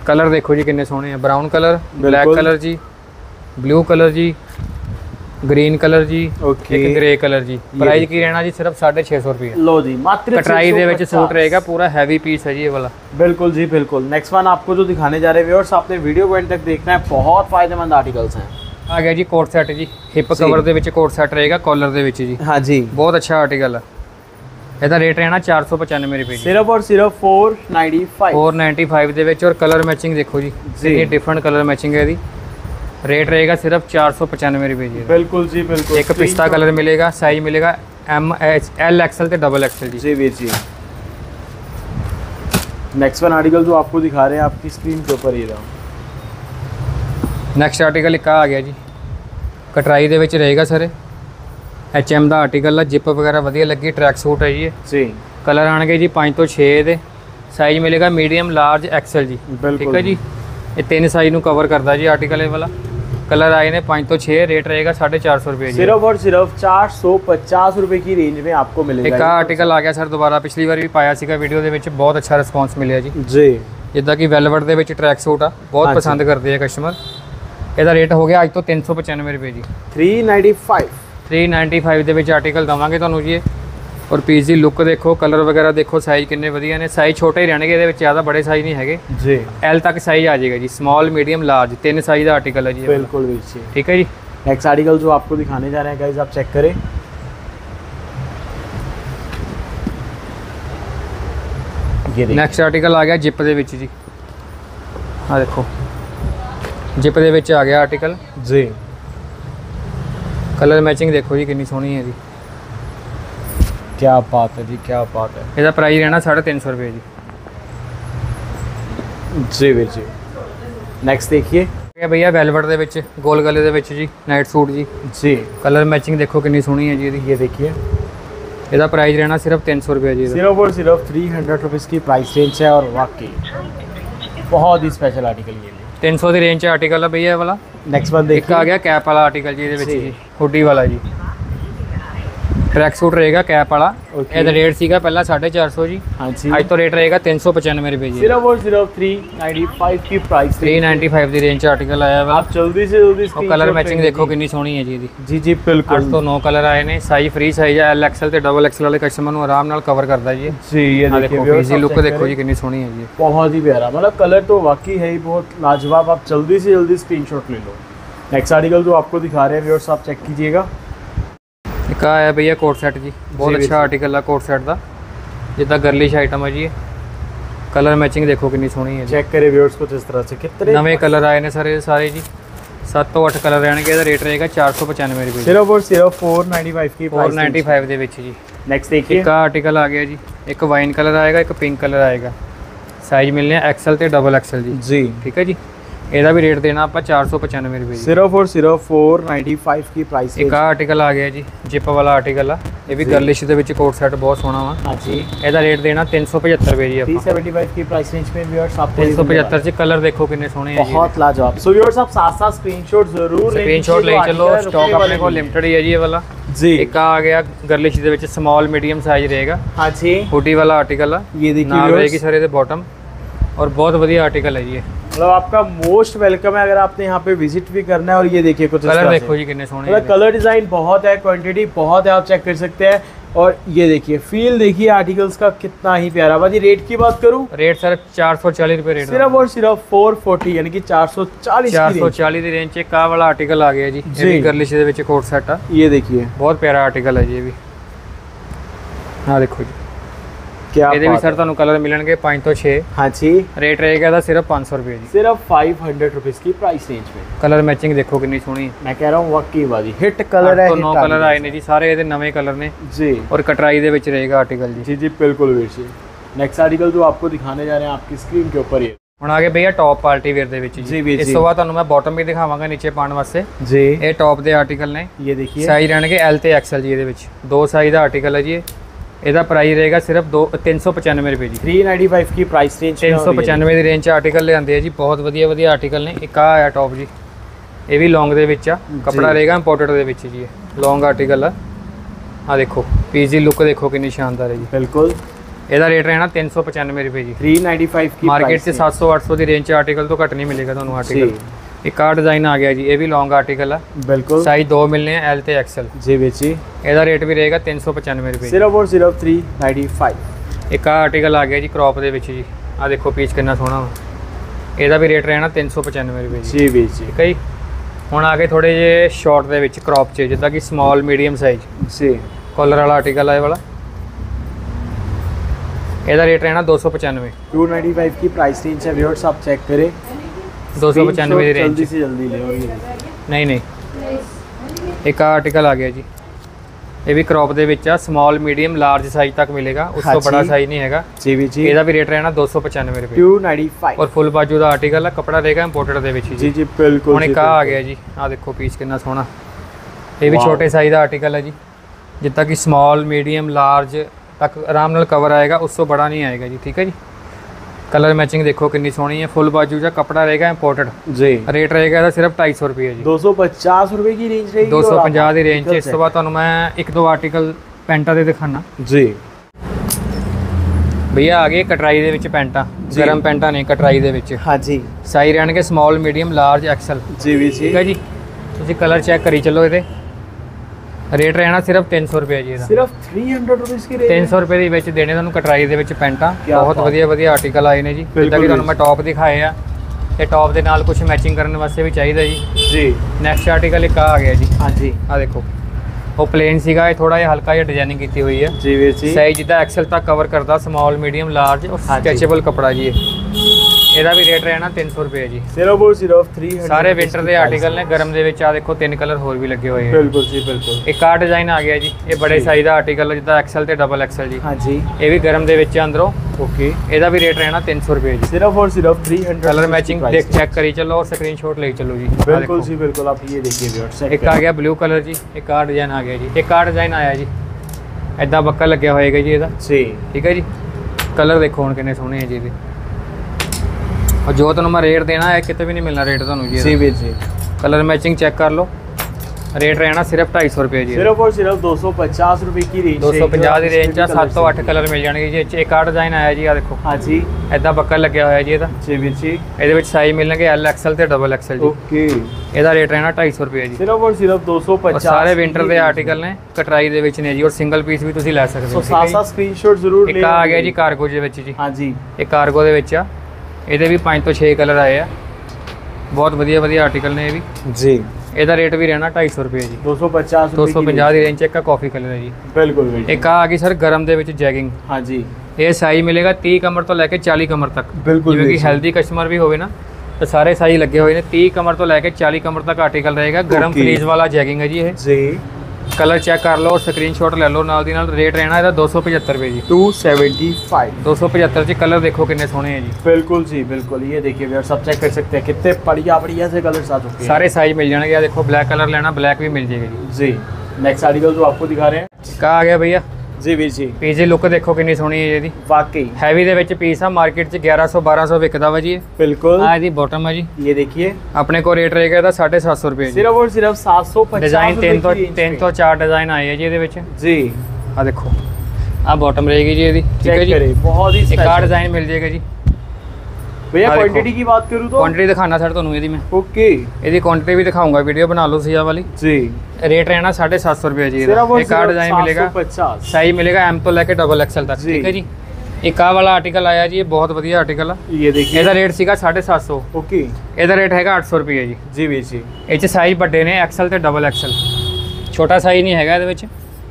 कलर देखो जी कितने सोहने हैं, ब्राउन कलर, ब्लैक बिल्कुल। कलर जी, ब्लू कलर जी, ग्रीन कलर जी, ओके। एक ग्रे कलर जी। प्राइस की रहना जी सिर्फ 650 रुपये। लो जी मात्र कटराई दे विच 650। सूट रहेगा, पूरा हैवी पीस है जी ये वाला। बिल्कुल जी बिल्कुल। नेक्स्ट वन आपको जो दिखाने जा रहे हैं व्यूअर्स, आपने वीडियो को एंड तक देखना है, बहुत फायदेमंद आर्टिकल्स हैं। आ गया जी कोट सेट जी, हिप कवर दे विच कोट सेट रहेगा, कॉलर दे विच जी। हाँ जी, बहुत अच्छा आर्टिकल है। ਇਹਦਾ ਰੇਟ ਰਹਿਣਾ 495 रुपए जी। सिर्फ और सिर्फ 495। 495 ਦੇ ਵਿੱਚ। और कलर मैचिंग देखो जी, कितनी डिफरेंट कलर मैचिंग है ਇਹਦੀ। रेट रहेगा सिर्फ 495 रुपए जी। बिल्कुल जी बिल्कुल। एक पिस्ता कलर मिलेगा, साइज मिलेगा एम एच एल एक्सएल ते डबल एक्सएल जी। जी वीर जी। नेक्स्ट वन आर्टिकल जो आपको दिखा रहे हैं आपकी स्क्रीन के ऊपर ही रहा। ਨੈਕਸਟ ਆਰਟੀਕਲ ਇੱਕ ਆ ਗਿਆ ਜੀ, ਕਟਰਾਈ ਦੇ ਵਿੱਚ ਰਹੇਗਾ ਸਰ। HM ਦਾ ਆਰਟੀਕਲ ਆ, ਜਿਪ ਵਗੈਰਾ ਵਧੀਆ ਲੱਗੀ, ਟਰੈਕ ਸੂਟ ਹੈ ਜੀ ਇਹ। जी ਕਲਰ ਆਣਗੇ ਜੀ 5 ਤੋਂ 6 ਦੇ। ਸਾਈਜ਼ ਮਿਲੇਗਾ ਮੀਡੀਅਮ, ਲਾਰਜ, ਐਕਸਲ ਜੀ। बिल्कुल ਠੀਕ ਹੈ ਜੀ। ਇਹ ਤਿੰਨ ਸਾਈਜ਼ ਨੂੰ ਕਵਰ ਕਰਦਾ ਜੀ ਆਰਟੀਕਲ ਇਹ ਵਾਲਾ। कलर आए ने 5 ਤੋਂ 6। रेट रहेगा 450 रुपये जी। सिर्फ और सिर्फ 450 रुपए की रेंज में आपको मिलेगा। एक आर्टिकल आ गया सर दोबारा, पिछली बार भी पाया सीगा वीडियो ਦੇ ਵਿੱਚ, ਬਹੁਤ ਅੱਛਾ ਰਿਸਪੌਂਸ ਮਿਲਿਆ ਜੀ। जी ਜਿੱਦਾਂ ਕਿ ਵੈਲਵਟ ਦੇ ਵਿੱਚ ਟਰੈਕ ਸੂਟ ਆ, ਬਹੁਤ ਪਸੰਦ ਕਰਦੇ ਆ ਕਸਟਮਰ। ਇਹਦਾ ਰੇਟ ਹੋ ਗਿਆ ਅੱਜ ਤੋਂ 395 ਰੁਪਏ ਜੀ। 395। 395 ਦੇ ਵਿੱਚ ਆਰਟੀਕਲ ਦਵਾਂਗੇ ਤੁਹਾਨੂੰ ਜੀ ਇਹ। ਔਰ ਪੀਸ ਦੀ ਲੁੱਕ ਦੇਖੋ, ਕਲਰ ਵਗੈਰਾ ਦੇਖੋ, ਸਾਈਜ਼ ਕਿੰਨੇ ਵਧੀਆ ਨੇ। ਸਾਈਜ਼ ਛੋਟੇ ਹੀ ਰਹਿਣਗੇ ਇਹਦੇ ਵਿੱਚ, ਜ਼ਿਆਦਾ ਬੜੇ ਸਾਈਜ਼ ਨਹੀਂ ਹੈਗੇ। जी ਐਲ ਤੱਕ ਸਾਈਜ਼ ਆ ਜਾਏਗਾ ਜੀ, ਸਮਾਲ, ਮੀਡੀਅਮ, ਲਾਰਜ, ਤਿੰਨ ਸਾਈਜ਼ ਦਾ ਆਰਟੀਕਲ ਹੈ ਜੀ ਇਹ ਵਾਲਾ। बिल्कुल वीर जी। ठीक है जी। नेक्स्ट आर्टिकल जो आपको दिखाने जा रहे हैं गाइस, आप चेक करें। ये देखिए। ਨੈਕਸਟ ਆਰਟੀਕਲ ਆ ਗਿਆ ਜਿਪ ਦੇ ਵਿੱਚ ਜੀ। ਆ ਦੇਖੋ ਜਿਪ ਦੇ ਵਿੱਚ ਆ ਗਿਆ ਆਰਟੀਕਲ। जी ਕਲਰ ਮੈਚਿੰਗ ਦੇਖੋ ਜੀ ਕਿੰਨੀ ਸੋਹਣੀ ਹੈ ਜੀ। क्या बात है जी, क्या बात है। ਇਹਦਾ ਪ੍ਰਾਈਸ ਰਹਿਣਾ 350 ਰੁਪਏ ਜੀ। जी वीर जी। नेक्स्ट देखिए। ਇਹ ਭਈਆ ਵੈਲਵਟ ਦੇ ਵਿੱਚ, ਗੋਲ ਗਲੇ ਦੇ ਵਿੱਚ ਜੀ, ਨਾਈਟ ਸੂਟ ਜੀ। जी ਕਲਰ ਮੈਚਿੰਗ ਦੇਖੋ ਕਿੰਨੀ ਸੋਹਣੀ ਹੈ ਜੀ ਇਹਦੀ। ये देखिए। ਇਹਦਾ ਪ੍ਰਾਈਸ ਰਹਿਣਾ ਸਿਰਫ 300 ਰੁਪਏ ਜੀ। सिर्फ और सिर्फ 300 रुपीज़ की प्राइस रेंज है और वाकई बहुत ही स्पेशल आर्टिकल ये। 300 ਦੀ ਰੇਂਜ 'ਚ ਆਰਟੀਕਲ ਆ ਭਈਆ ਇਹ ਵਾਲਾ। नेक्स्ट वन ਇੱਕ देखिए। ਆ ਗਿਆ ਕੈਪ ਵਾਲਾ ਆਰਟੀਕਲ ਜੀ ਇਹਦੇ ਵਿੱਚ ਜੀ। ਜੀ, ਹੁੱਡੀ ਵਾਲਾ ਜੀ। ਟਰੈਕ ਸੂਟ ਰਹੇਗਾ ਕੈਪ ਵਾਲਾ। Okay। ਇਹਦਾ ਰੇਟ ਸੀਗਾ ਪਹਿਲਾਂ 450 ਜੀ, हाँ जी। ਅੱਜ ਤੋਂ ਰੇਟ ਰਹੇਗਾ 395 ਰੁਪਏ ਜੀ। सिर्फ और सिर्फ 395 की प्राइस। 395 ਦੀ ਰੇਂਜ 'ਚ ਆਰਟੀਕਲ ਆਇਆ ਵਾ। आप जल्दी से जल्दी ਉਹ screenshot ਕਲਰ ਮੈਚਿੰਗ लेंगे ਦੇਖੋ जी। ਕਿੰਨੀ ਸੋਹਣੀ ਹੈ ਜੀ ਇਹਦੀ। जी जी 8 बिल्कुल। ਤੋਂ 9 ਕਲਰ ਆਏ ਨੇ। ਸਾਈਜ਼ ਫ੍ਰੀ ਸਾਈਜ਼ ਹੈ, ਐਲ ਐਕਸਐਲ ਤੇ ਡਬਲ ਐਕਸਐਲ ਵਾਲੇ ਕਸਟਮਰ ਨੂੰ ਆਰਾਮ ਨਾਲ ਕਵਰ ਕਰਦਾ ਜੀ ਇਹ। जी ये ਆ देखिए ਦੇਖੋ viewers, ਪੀਸ ਦੀ आप ਲੁੱਕ check ਦੇਖੋ ਜੀ करें। ਕਿੰਨੀ ਸੋਹਣੀ ਹੈ ਜੀ। बहुत ही प्यारा, मतलब कलर तो वाकई है ही बहुत लाजवाब। आप जल्दी से जल्दी स्क्रीनशॉट ले लो। नेक्स्ट आर्टिकल जो आपको दिखा रहे हैं व्यूअर्स, आप चेक कीजिएगा। ਇੱਕ ਆ ਹੈ ਭਈਆ ਕੋਟ ਸੈਟ ਜੀ, ਬਹੁਤ ਜੀ, ਅੱਛਾ ਆਰਟੀਕਲ ਆ ਕੋਟ ਸੈਟ ਦਾ, ਜਿੱਦਾਂ ਗਰਲਿਸ਼ ਆਈਟਮ ਹੈ ਜੀ ਇਹ। ਕਲਰ ਮੈਚਿੰਗ ਦੇਖੋ ਕਿੰਨੀ ਸੋਹਣੀ ਹੈ ਜੀ। चेक करें व्यूअर्स कुछ इस तरह से, कितने ਨਵੇਂ ਕਲਰ ਆਏ ਨੇ ਸਾਰੇ ਜੀ। 7 ਤੋਂ 8 ਕਲਰ ਰਹਿਣਗੇ। ਇਹਦਾ ਰੇਟ ਰਹੇਗਾ 495 ਰੁਪਏ ਜੀ। सिर्फ और सिर्फ 495 की प्राइस। 495 ਦੇ ਵਿੱਚ ਜੀ। नेक्स्ट देखिए। ਇੱਕ ਆਰਟੀਕਲ ਆ ਗਿਆ ਜੀ, ਇੱਕ ਵਾਈਨ ਕਲਰ ਆਏਗਾ, ਇੱਕ ਪਿੰਕ ਕਲਰ ਆਏਗਾ। ਸਾਈਜ਼ ਮਿਲਨੇ ਆ ਐਕਸਲ ਤੇ ਡਬਲ ਐਕਸਲ ਜੀ। जी ਠੀਕ ਹੈ ਜੀ। ਇਹਦਾ ਵੀ ਰੇਟ ਦੇਣਾ ਆਪਾਂ 495 ਰੁਪਏ ਜੀ। सिर्फ और सिर्फ 495 की प्राइस। ਇੱਕ ਆਰਟੀਕਲ ਆ ਗਿਆ ਜੀ, ਜਿਪ ਵਾਲਾ ਆਰਟੀਕਲ ਆ। ਇਹ ਵੀ ਜੀ। ਗਰਲਿਸ਼ ਦੇ ਵਿੱਚ ਕੋਟ ਸੈਟ ਬਹੁਤ ਸੋਹਣਾ ਵਾ। हाँ जी। ਇਹਦਾ ਰੇਟ ਦੇਣਾ 375 ਰੁਪਏ ਜੀ ਆਪਾਂ। 375 की प्राइस रेंज में व्यूअर्स आपको 375 ਚ कलर देखो कितने सोने हैं जी। बहुत लाजवाब। सो व्यूअर्स आप साथ साथ स्क्रीनशॉट जरूर लें। स्क्रीनशॉट ले चलो, स्टॉक अपने को लिमिटेड ही है जी ये वाला। जी एक आ गया गर्लिश ਦੇ ਵਿੱਚ स्मॉल मीडियम साइज रहेगा। हाँ जी हुडी वाला आर्टिकल है, ये देखिए नाल viewers, रहेगी सर ये बॉटम। और बहुत बढ़िया आर्टिकल है ये। मतलब आपका मोस्ट वेलकम है अगर आपने यहाँ पे विजिट भी करना है। और ये देखिए कुछ इस कलर तरह से। देखो जी कितने सोने मतलब कलर डिजाइन बहुत है, क्वांटिटी बहुत है, आप चेक कर सकते हैं। और ये देखिए फील देखिए आर्टिकल्स का कितना ही प्यारा। बाजी रेट की बात करूं, रेट सर 440 रुपए रेट। सिर्फ और सिर्फ 440 यानी कि 440 की range। 440 ਦੀ ਰੇਂਜ 'ਚ ਕਾ ਵਾਲਾ ਆਰਟੀਕਲ ਆ ਗਿਆ ਜੀ। ਇਹ ਜੀ। ਵੀ ਗਰਲਿਸ਼ ਦੇ ਵਿੱਚ ਕੋਟ ਸੈਟ ਆ। ये देखिए ਬਹੁਤ ਪਿਆਰਾ ਆਰਟੀਕਲ ਹੈ ਜੀ ਇਹ ਵੀ। ਹਾਂ ਦੇਖੋ ਜੀ, क्या ਇਹਦੇ ਵੀ बात ਸਰ है। ਤੁਹਾਨੂੰ ਕਲਰ ਮਿਲਣਗੇ 5 ਤੋਂ 6। हाँ जी ਰੇਟ ਰਹੇਗਾ ਇਹਦਾ ਸਿਰਫ 500 ਰੁਪਏ ਜੀ। सिर्फ 500 रुपीज की प्राइस रेंज में। ਕਲਰ ਮੈਚਿੰਗ ਦੇਖੋ ਕਿੰਨੀ ਸੋਹਣੀ ਹੈ। मैं कह रहा हूँ वाकई बाजी हिट कलर है। 9 ਕਲਰ ਆਏ ਨੇ ਜੀ, ਸਾਰੇ ਇਹਦੇ ਨਵੇਂ ਕਲਰ ਨੇ। जी ਔਰ ਕਟਰਾਈ ਦੇ ਵਿੱਚ ਰਹੇਗਾ ਆਰਟੀਕਲ ਜੀ। जी जी बिल्कुल वीर जी। नेक्स्ट आर्टिकल जो आपको दिखाने जा रहे हैं आपकी स्क्रीन के ऊपर ये। ਹੁਣ ਆ ਗਏ ਭਈਆ ਟੌਪ ਪਾਰਟੀ ਵੇਅਰ ਦੇ ਵਿੱਚ ਜੀ ਜੀ। ਵੀਰ ਇਸ ਜੀ। ਤੋਂ ਬਾਅਦ ਤੁਹਾਨੂੰ ਮੈਂ ਬਾਟਮ ਵੀ ਦਿਖਾਵਾਂਗਾ ਨੀਚੇ ਪਾਉਣ ਵਾਸਤੇ। जी ਇਹ ਟੌਪ ਦੇ ਆਰਟੀਕਲ ਨੇ। ये देखिए ਸਾਈਜ਼ ਰਹਿਣਗੇ ਐਲ ਤੇ ਐਕਸਐਲ ਜੀ। ਇਹਦੇ ਵਿੱਚ ਦੋ ਸਾਈਜ਼ ਦਾ ਆਰਟੀਕਲ ਹੈ ਜੀ ਇਹ। ਇਹਦਾ ਪ੍ਰਾਈਸ ਰਹੇਗਾ ਸਿਰਫ 395 ਰੁਪਏ ਜੀ। 395 की प्राइस रेंज। 395 ਦੀ ਰੇਂਜ 'ਚ ਆਰਟੀਕਲ ਲਿਆਂਦੇ ਆ ਜੀ। ਬਹੁਤ ਵਧੀਆ ਆਰਟੀਕਲ ਨੇ। ਇੱਕ ਆ ਆਇਆ ਟੌਪ ਜੀ, ਇਹ ਵੀ ਲੌਂਗ ਦੇ ਵਿੱਚ ਆ। ਕੱਪੜਾ ਰਹੇਗਾ ਇੰਪੋਰਟਡ ਦੇ ਵਿੱਚ ਜੀ। ਇਹ ਲੌਂਗ ਆਰਟੀਕਲ ਆ। ਆ ਦੇਖੋ ਪੀਸ ਦੀ ਲੁੱਕ ਦੇਖੋ ਕਿੰਨੀ ਸ਼ਾਨਦਾਰ ਹੈ ਜੀ। बिल्कुल ਇਹਦਾ ਰੇਟ ਰਹਿਣਾ 395 ਰੁਪਏ ਜੀ। 395 की ਮਾਰਕੀਟ 'ਚ 700-800 ਦੀ ਰੇਂਜ 'ਚ ਆਰਟੀਕਲ ਤੋਂ ਘੱਟ ਨਹੀਂ ਮਿਲੇਗਾ ਤੁਹਾਨੂੰ ਆਰਟੀਕਲ। ਇੱਕ ਆ ਡਿਜ਼ਾਈਨ ਆ ਗਿਆ ਜੀ, ਇਹ ਵੀ ਲੌਂਗ ਆਰਟੀਕਲ ਆ, बिल्कुल ਸਾਈਜ਼ 2 ਮਿਲਨੇ ਆ, L ਤੇ XL। जी ਵੀਰ ਜੀ, ਇਹਦਾ ਰੇਟ ਵੀ ਰਹੇਗਾ 395 ਰੁਪਏ। ਸਿਰਫ ਔਰ ਸਿਰਫ 395। ਇੱਕ ਆ ਆਰਟੀਕਲ ਆ ਗਿਆ ਜੀ ਕ੍ਰੌਪ ਦੇ ਵਿੱਚ ਜੀ, ਆ ਦੇਖੋ ਪੀਸ ਕਿੰਨਾ ਸੋਹਣਾ ਵਾ, ਇਹਦਾ ਵੀ ਰੇਟ ਰਹਿਣਾ 395 ਰੁਪਏ ਜੀ। ਜੀ ਵੀਰ ਜੀ, ਠੀਕ ਹੈ ਜੀ। ਹੁਣ ਆ ਕੇ ਥੋੜੇ ਜਿਹੇ ਸ਼ਾਰਟ ਦੇ ਵਿੱਚ ਕ੍ਰੌਪ 'ਚ, ਜਿੱਦਾਂ ਕਿ ਸਮਾਲ ਮੀਡੀਅਮ ਸਾਈਜ਼ ਜੀ ਕਾਲਰ ਵਾਲਾ ਆਰਟੀਕਲ ਆ ਇਹ ਵਾਲਾ, ਇਹਦਾ ਰੇਟ ਰਹਿਣਾ 295। 295 की प्राइस रेंज है व्यूअर्स, आप चेक करें। 295 ਦੀ ਰੇਂਜ। जल्दी से जल्दी ले। और ये ਨਹੀਂ ਨਹੀਂ, ਇੱਕ ਆ ਆਰਟੀਕਲ ਆ ਗਿਆ ਜੀ, ਇਹ ਵੀ ਕ੍ਰੌਪ ਦੇ ਵਿੱਚ ਆ, ਸਮਾਲ ਮੀਡੀਅਮ ਲਾਰਜ ਸਾਈਜ਼ ਤੱਕ ਮਿਲੇਗਾ, ਉਸ ਤੋਂ ਬੜਾ ਸਾਈਜ਼ ਨਹੀਂ ਹੈਗਾ जी ਵੀਰ ਜੀ, ਇਹਦਾ ਵੀ ਰੇਟ ਰਹਿਣਾ 295 ਰੁਪਏ। 295। ਔਰ ਫੁੱਲ ਬਾਜੂ ਦਾ ਆਰਟੀਕਲ ਆ, ਕਪੜਾ ਰਹੇਗਾ ਇੰਪੋਰਟਡ ਦੇ ਵਿੱਚ जी जी बिल्कुल। ਹੁਣ ਇੱਕ ਆ ਗਿਆ ਜੀ, ਆ ਦੇਖੋ ਪੀਸ ਕਿੰਨਾ ਸੋਹਣਾ, ਇਹ ਵੀ ਛੋਟੇ ਸਾਈਜ਼ ਦਾ ਆਰਟੀਕਲ ਹੈ ਜੀ, ਜਿੱਦਾਂ ਕਿ ਸਮਾਲ ਮੀਡੀਅਮ ਲਾਰਜ ਤੱਕ ਆਰਾਮ ਨਾਲ ਕਵਰ ਆਏਗਾ, ਉਸ ਤੋਂ ਬੜਾ ਨਹੀਂ ਆਏਗਾ ਜੀ। ਠੀਕ ਹੈ ਜੀ। ਕਲਰ ਮੈਚਿੰਗ ਦੇਖੋ ਕਿੰਨੀ ਸੋਹਣੀ ਹੈ, ਫੁੱਲ ਬਾਜੂ ਦਾ ਕਪੜਾ ਰਹੇਗਾ ਇੰਪੋਰਟਡ। जी ਰੇਟ ਰਹੇਗਾ ਇਹਦਾ ਸਿਰਫ 250 ਰੁਪਏ ਜੀ। 250 रुपए की रेंज रहेगी। 250 ਦੀ ਰੇਂਜ 'ਚ। ਇਸ ਤੋਂ ਬਾਅਦ ਤੁਹਾਨੂੰ ਮੈਂ ਇੱਕ ਦੋ ਆਰਟੀਕਲ ਪੈਂਟਾਂ ਦੇ ਦਿਖਾਣਾ। जी ਭਈਆ ਆ ਗਏ ਕਟਰਾਈ ਦੇ ਵਿੱਚ ਪੈਂਟਾਂ, ਗਰਮ ਪੈਂਟਾਂ ਨੇ ਕਟਰਾਈ ਦੇ ਵਿੱਚ। हाँ जी ਸਾਈਜ਼ ਰਹਿਣਗੇ ਸਮਾਲ ਮੀਡੀਅਮ ਲਾਰਜ XL। जी ਵੀਰ ਠੀਕ जी, ਹੈ ਜੀ। ਤੁਸੀਂ ਕਲਰ ਚੈੱਕ ਕਰੀ ਚੱਲੋ, ਇਹਦੇ ਰੇਟ ਰਹਿਣਾ ਸਿਰਫ 300 ਰੁਪਏ ਜੀ ਇਹਦਾ। सिर्फ 300 रुपए की रेंज। 300 ਰੁਪਏ ਦੇ ਵਿੱਚ ਦੇਣੇ ਤੁਹਾਨੂੰ ਕਟਰਾਈ ਦੇ ਵਿੱਚ ਪੈਂਟਾਂ। ਕਿਆ ਬਹੁਤ ਬਾਤ। ਵਧੀਆ ਵਧੀਆ ਆਰਟੀਕਲ ਆਏ ਨੇ ਜੀ, ਜਿੱਦਾਂ ਕਿ ਤੁਹਾਨੂੰ ਮੈਂ ਟੌਪ ਦਿਖਾਏ ਆ, ਤੇ ਟੌਪ ਦੇ ਨਾਲ ਕੁਝ ਮੈਚਿੰਗ ਕਰਨ ਵਾਸਤੇ ਵੀ ਚਾਹੀਦਾ ਜੀ। जी ਨੈਕਸਟ ਆਰਟੀਕਲ ਇੱਕ ਆ ਗਿਆ ਜੀ, हाँ जी ਆ ਦੇਖੋ, ਉਹ ਪਲੇਨ ਸੀਗਾ, ਇਹ ਥੋੜਾ ਜਿਹਾ ਹਲਕਾ ਜਿਹਾ ਡਿਜ਼ਾਈਨਿੰਗ ਕੀਤੀ ਹੋਈ ਹੈ। जी ਵੀਰ ਜੀ, ਸਾਈਜ਼ ਜਿੱਦਾਂ XL ਤੱਕ ਕਵਰ ਕਰਦਾ, ਸਮਾਲ ਮੀਡੀਅਮ ਲਾਰਜ ਔਰ ਹਾਂਜੀ। ਸਟ੍ਰੈਚੇਬਲ ਕਪੜਾ ਜੀ ਇਹ। ਇਹਦਾ ਵੀ ਰੇਟ ਰਹਿਣਾ 300 ਰੁਪਏ ਜੀ। सिर्फ और सिर्फ 300। ਸਾਰੇ ਵਿੰਟਰ ਦੇ ਆਰਟੀਕਲ ਨੇ, ਗਰਮ ਦੇ ਵਿੱਚ ਆ ਦੇਖੋ 3 ਕਲਰ ਹੋਰ ਵੀ ਲੱਗੇ ਹੋਏ ਆ। बिल्कुल जी बिल्कुल। ਇੱਕ ਆ ਡਿਜ਼ਾਈਨ ਆ ਗਿਆ ਜੀ, ਇਹ ਬੜੇ ਸਾਈਜ਼ ਦਾ ਆਰਟੀਕਲ ਜਿੱਦਾਂ XL ਤੇ ਡਬਲ XL ਜੀ, हाँ जी ਇਹ ਵੀ ਗਰਮ ਦੇ ਵਿੱਚ ਆ ਅੰਦਰੋਂ। ओके, ਇਹਦਾ ਵੀ ਰੇਟ ਰਹਿਣਾ 300 ਰੁਪਏ ਜੀ। सिर्फ और सिर्फ 300। ਕਲਰ ਮੈਚਿੰਗ ਦੇਖ ਚੈੱਕ ਕਰੀ ਚੱਲੋ ਔਰ ਸਕਰੀਨਸ਼ਾਟ ਲੈ ਚੱਲੋ ਜੀ। ਆਹ बिल्कुल ਦੇਖੋ। जी बिल्कुल, आप ये देखिए व्यूअर्स। ਇੱਕ ਆ ਗਿਆ ਬਲੂ ਕਲਰ ਜੀ, ਇੱਕ ਆ ਡਿਜ਼ਾਈਨ ਆ ਗਿਆ ਜੀ, ਇੱਕ ਆ ਡਿਜ਼ਾਈਨ ਆਇਆ ਜੀ, ਐਦਾਂ ਬੱਕਾ ਲੱਗਿਆ ਹੋਏਗਾ ਜੀ ਇਹਦਾ। जी ਠੀਕ ਹੈ ਜੀ। ਕਲਰ ਦੇਖੋ ਹੁਣ ਕਿੰਨੇ ਸੋਹਣੇ ਆ ਜੀ ਇਹਦੇ, ਔਰ ਜੋ ਤੁਹਾਨੂੰ ਮੈਂ ਰੇਟ ਦੇਣਾ ਹੈ ਕਿਤੇ ਵੀ ਨਹੀਂ ਮਿਲਣਾ ਰੇਟ ਤੁਹਾਨੂੰ ਜੀ जी ਇਹਦਾ। ਵੀਰ ਜੀ, ਕਲਰ ਮੈਚਿੰਗ ਚੈੱਕ ਕਰ ਲਓ, ਰੇਟ ਰਹਿਣਾ ਸਿਰਫ 250 ਰੁਪਏ ਜੀ। सिर्फ और सिर्फ 250 रुपए की रेंज। 250 ਦੀ ਰੇਂਜ 'ਚ 7 ਤੋਂ 8 ਕਲਰ ਮਿਲ ਜਾਣਗੇ ਜੀ। ਇਹ 'ਚ ਇੱਕ ਆ ਡਿਜ਼ਾਈਨ ਆਇਆ ਜੀ, ਆ ਦੇਖੋ हाँ जी ਐਦਾਂ ਬੱਕਾ ਲੱਗਿਆ ਹੋਇਆ ਜੀ ਇਹਦਾ। जी ਵੀਰ जी, ਇਹਦੇ ਵਿੱਚ ਸਾਈਜ਼ ਮਿਲਣਗੇ L XL ਤੇ ਡਬਲ XL ਜੀ। ओके, ਇਹਦਾ ਰੇਟ ਰਹਿਣਾ 250 ਰੁਪਏ ਜੀ। सिर्फ और सिर्फ 250। ਔਰ ਸਾਰੇ ਵਿੰਟਰ ਦੇ ਆਰਟੀਕਲ ਨੇ, ਕਟਰਾਈ ਦੇ ਵਿੱਚ ਨੇ ਜੀ, ਔਰ ਸਿੰਗਲ ਪੀਸ ਵੀ ਤੁਸੀਂ ਲੈ ਸਕਦੇ तो ਹੋ। साथ साथ स्क्रीनशॉट जरूर ਇੱਕ ਆ ਗਿਆ ਜੀ ਕਾਰਗੋ ਦੇ ਵਿੱਚ ਜੀ, हाँ जी ਇਹ ਕਾਰਗੋ ਦੇ ਵਿੱਚ ਆ, ਇਹਦੇ ਵੀ 5 ਤੋਂ 6 ਕਲਰ ਆਏ ਆ, ਬਹੁਤ ਵਧੀਆ ਵਧੀਆ ਆਰਟੀਕਲ ਨੇ ਇਹ ਵੀ। जी, ਇਹਦਾ ਰੇਟ ਵੀ ਰਹਿਣਾ 250 ਰੁਪਏ ਜੀ। 250 250 ਦੀ ਰੇਂਜ 'ਚ ਇੱਕ ਕਾਫੀ ਕਲਰ ਹੈ ਜੀ। बिल्कुल बिल्कुल। ਇੱਕ ਆ ਗਈ ਸਰ ਗਰਮ ਦੇ ਵਿੱਚ ਜੈਗਿੰਗ, हाँ जी ਇਹ ਸਾਈਜ਼ ਮਿਲੇਗਾ 30 ਕਮਰ ਤੋਂ ਲੈ ਕੇ 40 ਕਮਰ ਤੱਕ। बिल्कुल ਜਿਵੇਂ ਕਿ बिल्कुल। ਹੈਲਦੀ ਕਸਟਮਰ ਵੀ ਹੋਵੇ ਨਾ, ਤਾਂ ਸਾਰੇ ਸਾਈਜ਼ ਲੱਗੇ ਹੋਏ ਨੇ। 30 ਕਮਰ ਤੋਂ ਲੈ ਕੇ 40 ਕਮਰ ਤੱਕ ਆਰਟੀਕਲ ਰਹੇਗਾ। ਗਰਮ Okay। ਫਲੀਸ ਵਾਲਾ ਜੈਗਿੰਗ ਹੈ ਜੀ ਇਹ। जी, ਕਲਰ ਚੈੱਕ ਕਰ ਲਓ, ਸਕਰੀਨਸ਼ਾਟ ਲੈ ਲਓ ਨਾਲ ਦੀ ਨਾਲ। ਰੇਟ ਰਹਿਣਾ ਇਹਦਾ 275 ਰੁਪਏ ਜੀ। 275। 275 ਚ ਕਲਰ ਦੇਖੋ ਕਿੰਨੇ ਸੋਹਣੇ ਹੈ जी। बिल्कुल जी बिल्कुल, ये देखिए व्यूअर्स, सब चेक कर सकते हैं कितने बढ़िया बढ़िया से कलर आ चुके हैं। ਸਾਰੇ ਸਾਈਜ਼ ਮਿਲ ਜਾਣਗੇ। ਆ ਦੇਖੋ ਬਲੈਕ ਕਲਰ ਲੈਣਾ, ਬਲੈਕ ਵੀ ਮਿਲ ਜਾਏਗਾ ਜੀ। जी, नेक्स्ट आर्टिकल जो आपको दिखा रहे हैं। ਕਾ ਆ ਗਿਆ ਭਈਆ, जी वीर जी, ਪੀਸ ਦੀ ਲੁੱਕ ਦੇਖੋ ਕਿੰਨੀ ਸੋਹਣੀ ਹੈ ਇਹਦੀ। वाकई ਹੈਵੀ ਦੇ ਵਿੱਚ ਪੀਸ ਆ, ਮਾਰਕੀਟ 'ਚ 1100 1200 ਵਿਕਦਾ ਵਾ ਜੀ ਇਹ। बिल्कुल। ਆ ਇਹਦੀ ਬਾਟਮ ਹੈ ਜੀ। ये देखिए, ਆਪਣੇ ਕੋਲ ਰੇਟ ਰਹੇਗਾ ਇਹਦਾ 750 ਰੁਪਏ ਜੀ। सिर्फ और सिर्फ 750 ਡਿਜ਼ਾਈਨ रुपए 3 ਤੋਂ की range 3 में। ਤੋਂ 4 ਡਿਜ਼ਾਈਨ ਆਏ ਆ ਜੀ ਇਹਦੇ ਵਿੱਚ। जी, ਆ ਦੇਖੋ, ਆ ਬਾਟਮ ਰਹੇਗੀ ਜੀ ਇਹਦੀ। ਠੀਕ ਹੈ चेक ਜੀ। करें, बहुत ही ਇੱਕ ਆ स्पेशल। ਡਿਜ਼ਾਈਨ ਮਿਲ ਜਾਏਗਾ ਜੀ। भैया हाँ, क्वांटिटी की बात करूँ तो ਕੁਆਂਟੀਟੀ ਦਿਖਾਣਾ ਸਰ ਤੁਹਾਨੂੰ ਇਹਦੀ ਮੈਂ। ओके ਇਹਦੀ ਕੁਆਂਟੀਟੀ ਵੀ ਦਿਖਾਉਂਗਾ, ਵੀਡੀਓ ਬਣਾ ਲਓ ਸੀ ਆ ਵਾਲੀ। जी, ਰੇਟ ਰਹਿਣਾ 750 ਰੁਪਏ ਜੀ सिर्फ ਇਹਦਾ। और ਇੱਕ ਆ सिर्फ ਡਿਜ਼ਾइन मिलेगा, 750। ਸਾਈਜ਼ ਮਿਲੇਗਾ M ਤੋਂ ਲੈ ਕੇ ਡਬਲ XL ਤੱਕ। जी। ਠੀਕ ਹੈ ਜੀ। ਇੱਕ ਆ ਵਾਲਾ ਆਰਟੀਕਲ ਆਇਆ ਜੀ, ਇਹ ਬਹੁਤ ਵਧੀਆ ਆਰਟੀਕਲ ਆ। ये देखिए, ਇਹਦਾ ਰੇਟ ਸੀਗਾ 750। ओके ਇਹਦਾ ਰੇਟ ਹੈਗਾ 800 ਰੁਪਏ ਜੀ। जी वीर जी, ਇਹ 'ਚ ਸਾਈਜ਼ ਵੱਡੇ ਨੇ, XL ਤੇ ਡਬਲ XL। ਛੋਟਾ ਸਾਈਜ਼ ਨਹੀਂ ਹੈਗਾ ਇਹਦੇ ਵਿੱਚ।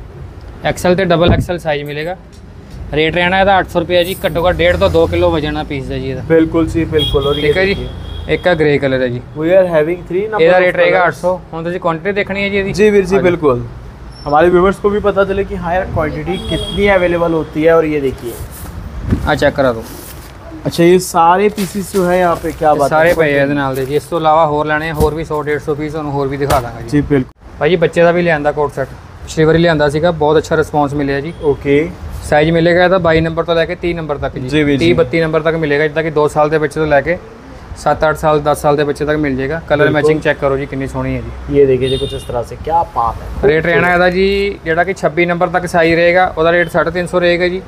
XL ਤੇ ਡਬਲ XL ਸਾਈਜ਼ ਮਿਲੇਗਾ। ਰੇਟ ਰਹਿਣਾ ਇਹਦਾ 800 ਰੁਪਏ ਜੀ। ਘੱਟੋ ਘੱਟ 1.5 ਤੋਂ 2 ਕਿਲੋ ਵਜਣਾ ਪੀਸ ਦਾ ਜੀ ਇਹਦਾ। बिल्कुल जी बिल्कुल। और ਠੀਕ ਹੈ ਜੀ। ਇੱਕ ਆ ਗ੍ਰੇ ਕਲਰ ਹੈ ਜੀ, वी आर हैविंग 3 नंबर। ਇਹਦਾ ਰੇਟ ਰਹੇਗਾ 800। ਹੁਣ ਤੁਸੀਂ ਕੁਆਂਟੀਟੀ ਦੇਖਣੀ ਹੈ ਜੀ ਇਹਦੀ। जी वीर जी बिल्कुल, हमारे व्यूअर्स को भी पता चले कि हाँ यार क्वांटिटी कितनी अवेलेबल होती है। और ये देखिए, ਆ ਚੈੱਕ ਕਰਾ ਦਿਓ। अच्छा ये सारे पीसेस जो है यहाँ पे, क्या बात ਸਾਰੇ ਪਏ ਆ ਇਹਦੇ ਨਾਲ ਦੇ ਜੀ। ਇਸ ਤੋਂ ਇਲਾਵਾ ਹੋਰ ਲੈਣੇ ਆ, ਹੋਰ ਵੀ 100 150 ਪੀਸ ਤੁਹਾਨੂੰ ਹੋਰ ਵੀ ਦਿਖਾ ਦਾਂਗਾ ਜੀ। जी बिल्कुल। ਭਾਜੀ ਬੱਚੇ ਦਾ ਵੀ ਲਿਆਂਦਾ ਕੋਟ ਸੈਟ, ਪਿਛਲੀ ਵਾਰੀ ਲਿਆਂਦਾ ਸੀਗਾ, ਬਹੁਤ ਅੱਛਾ ਰਿਸਪੌਂਸ ਮਿਲਿਆ ਜੀ। ओके, ਸਾਈਜ਼ ਮਿਲੇਗਾ ਇਹਦਾ 22 ਨੰਬਰ ਤੋਂ ਲੈ ਕੇ 30 ਨੰਬਰ ਤੱਕ ਜੀ। ਜੀ ਵੀਰ ਜੀ। 30 32 ਨੰਬਰ ਤੱਕ ਮਿਲੇਗਾ, ਜਿੱਦਾਂ ਕਿ 2 ਸਾਲ ਦੇ ਬੱਚੇ ਤੋਂ ਲੈ ਕੇ 7-8 ਸਾਲ 10 ਸਾਲ ਦੇ ਬੱਚੇ ਤੱਕ ਮਿਲ ਜਾਏਗਾ। ਕਲਰ ਬਿਲਕੁਲ। ਮੈਚਿੰਗ ਚੈੱਕ ਕਰੋ ਜੀ ਕਿੰਨੀ ਸੋਹਣੀ ਹੈ ਜੀ। ये देखिए जी कुछ इस तरह से, क्या बात है। ਰੇਟ ਰਹਿਣਾ ਇਹਦਾ ਜੀ, ਜਿਹੜਾ ਕਿ 26 ਨੰਬਰ ਤੱਕ ਸਾਈਜ਼ ਰਹੇਗਾ ਉਹਦਾ ਰੇਟ 350 ਰਹੇਗਾ ਜੀ।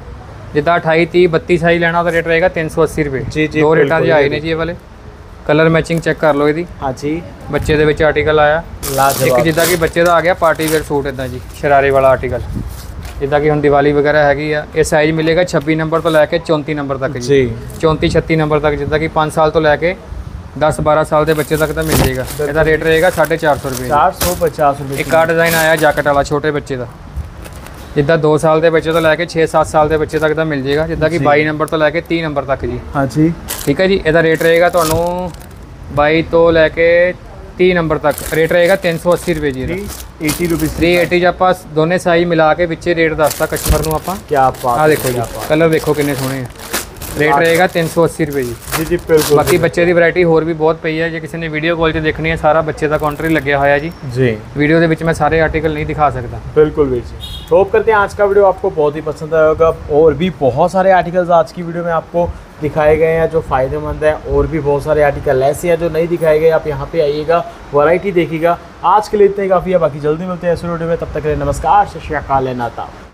जिदा 28 30 32 साइज लेना ਉਹਦਾ ਰੇਟ ਰਹੇਗਾ 380 ਰੁਪਏ। ਜੀ, ਜੀ, ਦੋ ਰੇਟਾਂ ਦੇ ਬਿਲਕੁਲ ਆਏ ਨੇ ਜੀ ਇਹ ਵਾਲੇ। ਕਲਰ ਮੈਚਿੰਗ ਚੈੱਕ ਕਰ ਲਓ ਇਹਦੀ। हाँ जी, ਬੱਚੇ ਦੇ ਵਿੱਚ ਆਰਟੀਕਲ ਆਇਆ लाजवाब। ਇੱਕ, ਜਿੱਦਾਂ ਕਿ ਬੱਚੇ ਦਾ ਆ ਗਿਆ ਪਾਰਟੀ ਵੇਅਰ ਸੂਟ ਇਦਾਂ ਜੀ, ਸ਼ਰਾਰੇ ਵਾਲਾ ਆਰਟੀਕਲ, ਜਿੱਦਾਂ ਕਿ ਹੁਣ ਦੀਵਾਲੀ ਵਗੈਰਾ ਹੈਗੀ ਆ। ਇਹ ਸਾਈਜ਼ ਮਿਲੇਗਾ 26 ਨੰਬਰ ਤੋਂ ਲੈ ਕੇ 34 ਨੰਬਰ ਤੱਕ ਜੀ। जी 34 36 ਨੰਬਰ ਤੱਕ, ਜਿੱਦਾਂ ਕਿ 5 ਸਾਲ ਤੋਂ ਲੈ ਕੇ 10 12 ਸਾਲ ਦੇ ਬੱਚੇ ਤੱਕ ਤਾਂ ਮਿਲ ਜਾਏਗਾ। ਇਹਦਾ ਰੇਟ ਰਹੇਗਾ 450 ਰੁਪਏ। 450 रुपये। ਇੱਕ ਆ ਡਿਜ਼ਾਈਨ ਆਇਆ ਜੈਕਟ ਵਾਲਾ ਛੋਟੇ ਬੱਚੇ ਦਾ, ਜਿੱਦਾਂ 2 ਸਾਲ ਦੇ ਬੱਚੇ ਤੋਂ ਲੈ ਕੇ 6 7 ਸਾਲ ਦੇ ਬੱਚੇ ਤੱਕ ਦਾ ਮਿਲ ਜਾਏਗਾ, ਜਿੱਦਾਂ ਕਿ 22 ਨੰਬਰ ਤੋਂ ਲੈ ਕੇ 30 ਨੰਬਰ ਤੱਕ ਜੀ। हाँ जी, ਠੀਕ ਹੈ ਜੀ। ਇਹਦਾ ਰੇਟ ਰਹੇਗਾ ਤੁਹਾਨੂੰ 22 ਤੋਂ ਲੈ ਕੇ 30 ਨੰਬਰ ਤੱਕ, ਰੇਟ ਰਹੇਗਾ 380 ਰੁਪਏ ਜੀ। 80 रुपीज़। 380 ਚ ਆਪਾਂ ਦੋਨੇ ਸਾਈਜ਼ ਮਿਲਾ ਕੇ ਵਿੱਚੇ ਰੇਟ ਦੱਸਤਾ ਕਸਟਮਰ ਨੂੰ ਆਪਾਂ। क्या बात ਆ है, ਦੇਖੋ ਜੀ, क्या बात। ਕਲਰ ਦੇਖੋ ਕਿੰਨੇ ਸੋਹਣੇ ਆ। ਰੇਟ ਰਹੇਗਾ 380 ਰੁਪਏ ਜੀ। जी जी बिल्कुल। ਬਾਕੀ ਬੱਚੇ ਦੀ ਵੈਰਾਈਟੀ ਹੋਰ ਵੀ ਬਹੁਤ ਪਈ ਹੈ, ਜੇ ਕਿਸੇ ਨੇ ਵੀਡੀਓ ਕਾਲ 'ਚ ਦੇਖਣੀ ਹੈ ਸਾਰਾ ਬੱਚੇ ਦਾ ਕਾਊਂਟਰ ਹੀ ਲੱਗਿਆ ਹੋਇਆ ਜੀ। जी ਵੀਡੀਓ ਦੇ ਵਿੱਚ ਮੈਂ ਸਾਰੇ ਆर्टिकल नहीं दिखा सकता। बिल्कुल वीर जी, होप करते हैं आज का वीडियो आपको बहुत ही पसंद आया होगा। और भी बहुत सारे आर्टिकल्स आज की वीडियो में आपको दिखाए गए हैं जो फ़ायदेमंद है, और भी बहुत सारे आर्टिकल ऐसे हैं जो नहीं दिखाए गए। आप यहाँ पे आइएगा, वैरायटी देखिएगा। आज के लिए इतना ही काफ़ी है, बाकी जल्दी मिलते हैं ऐसे वीडियो में। तब तक के लिए नमस्कार, सत श्री अकाल, नाता।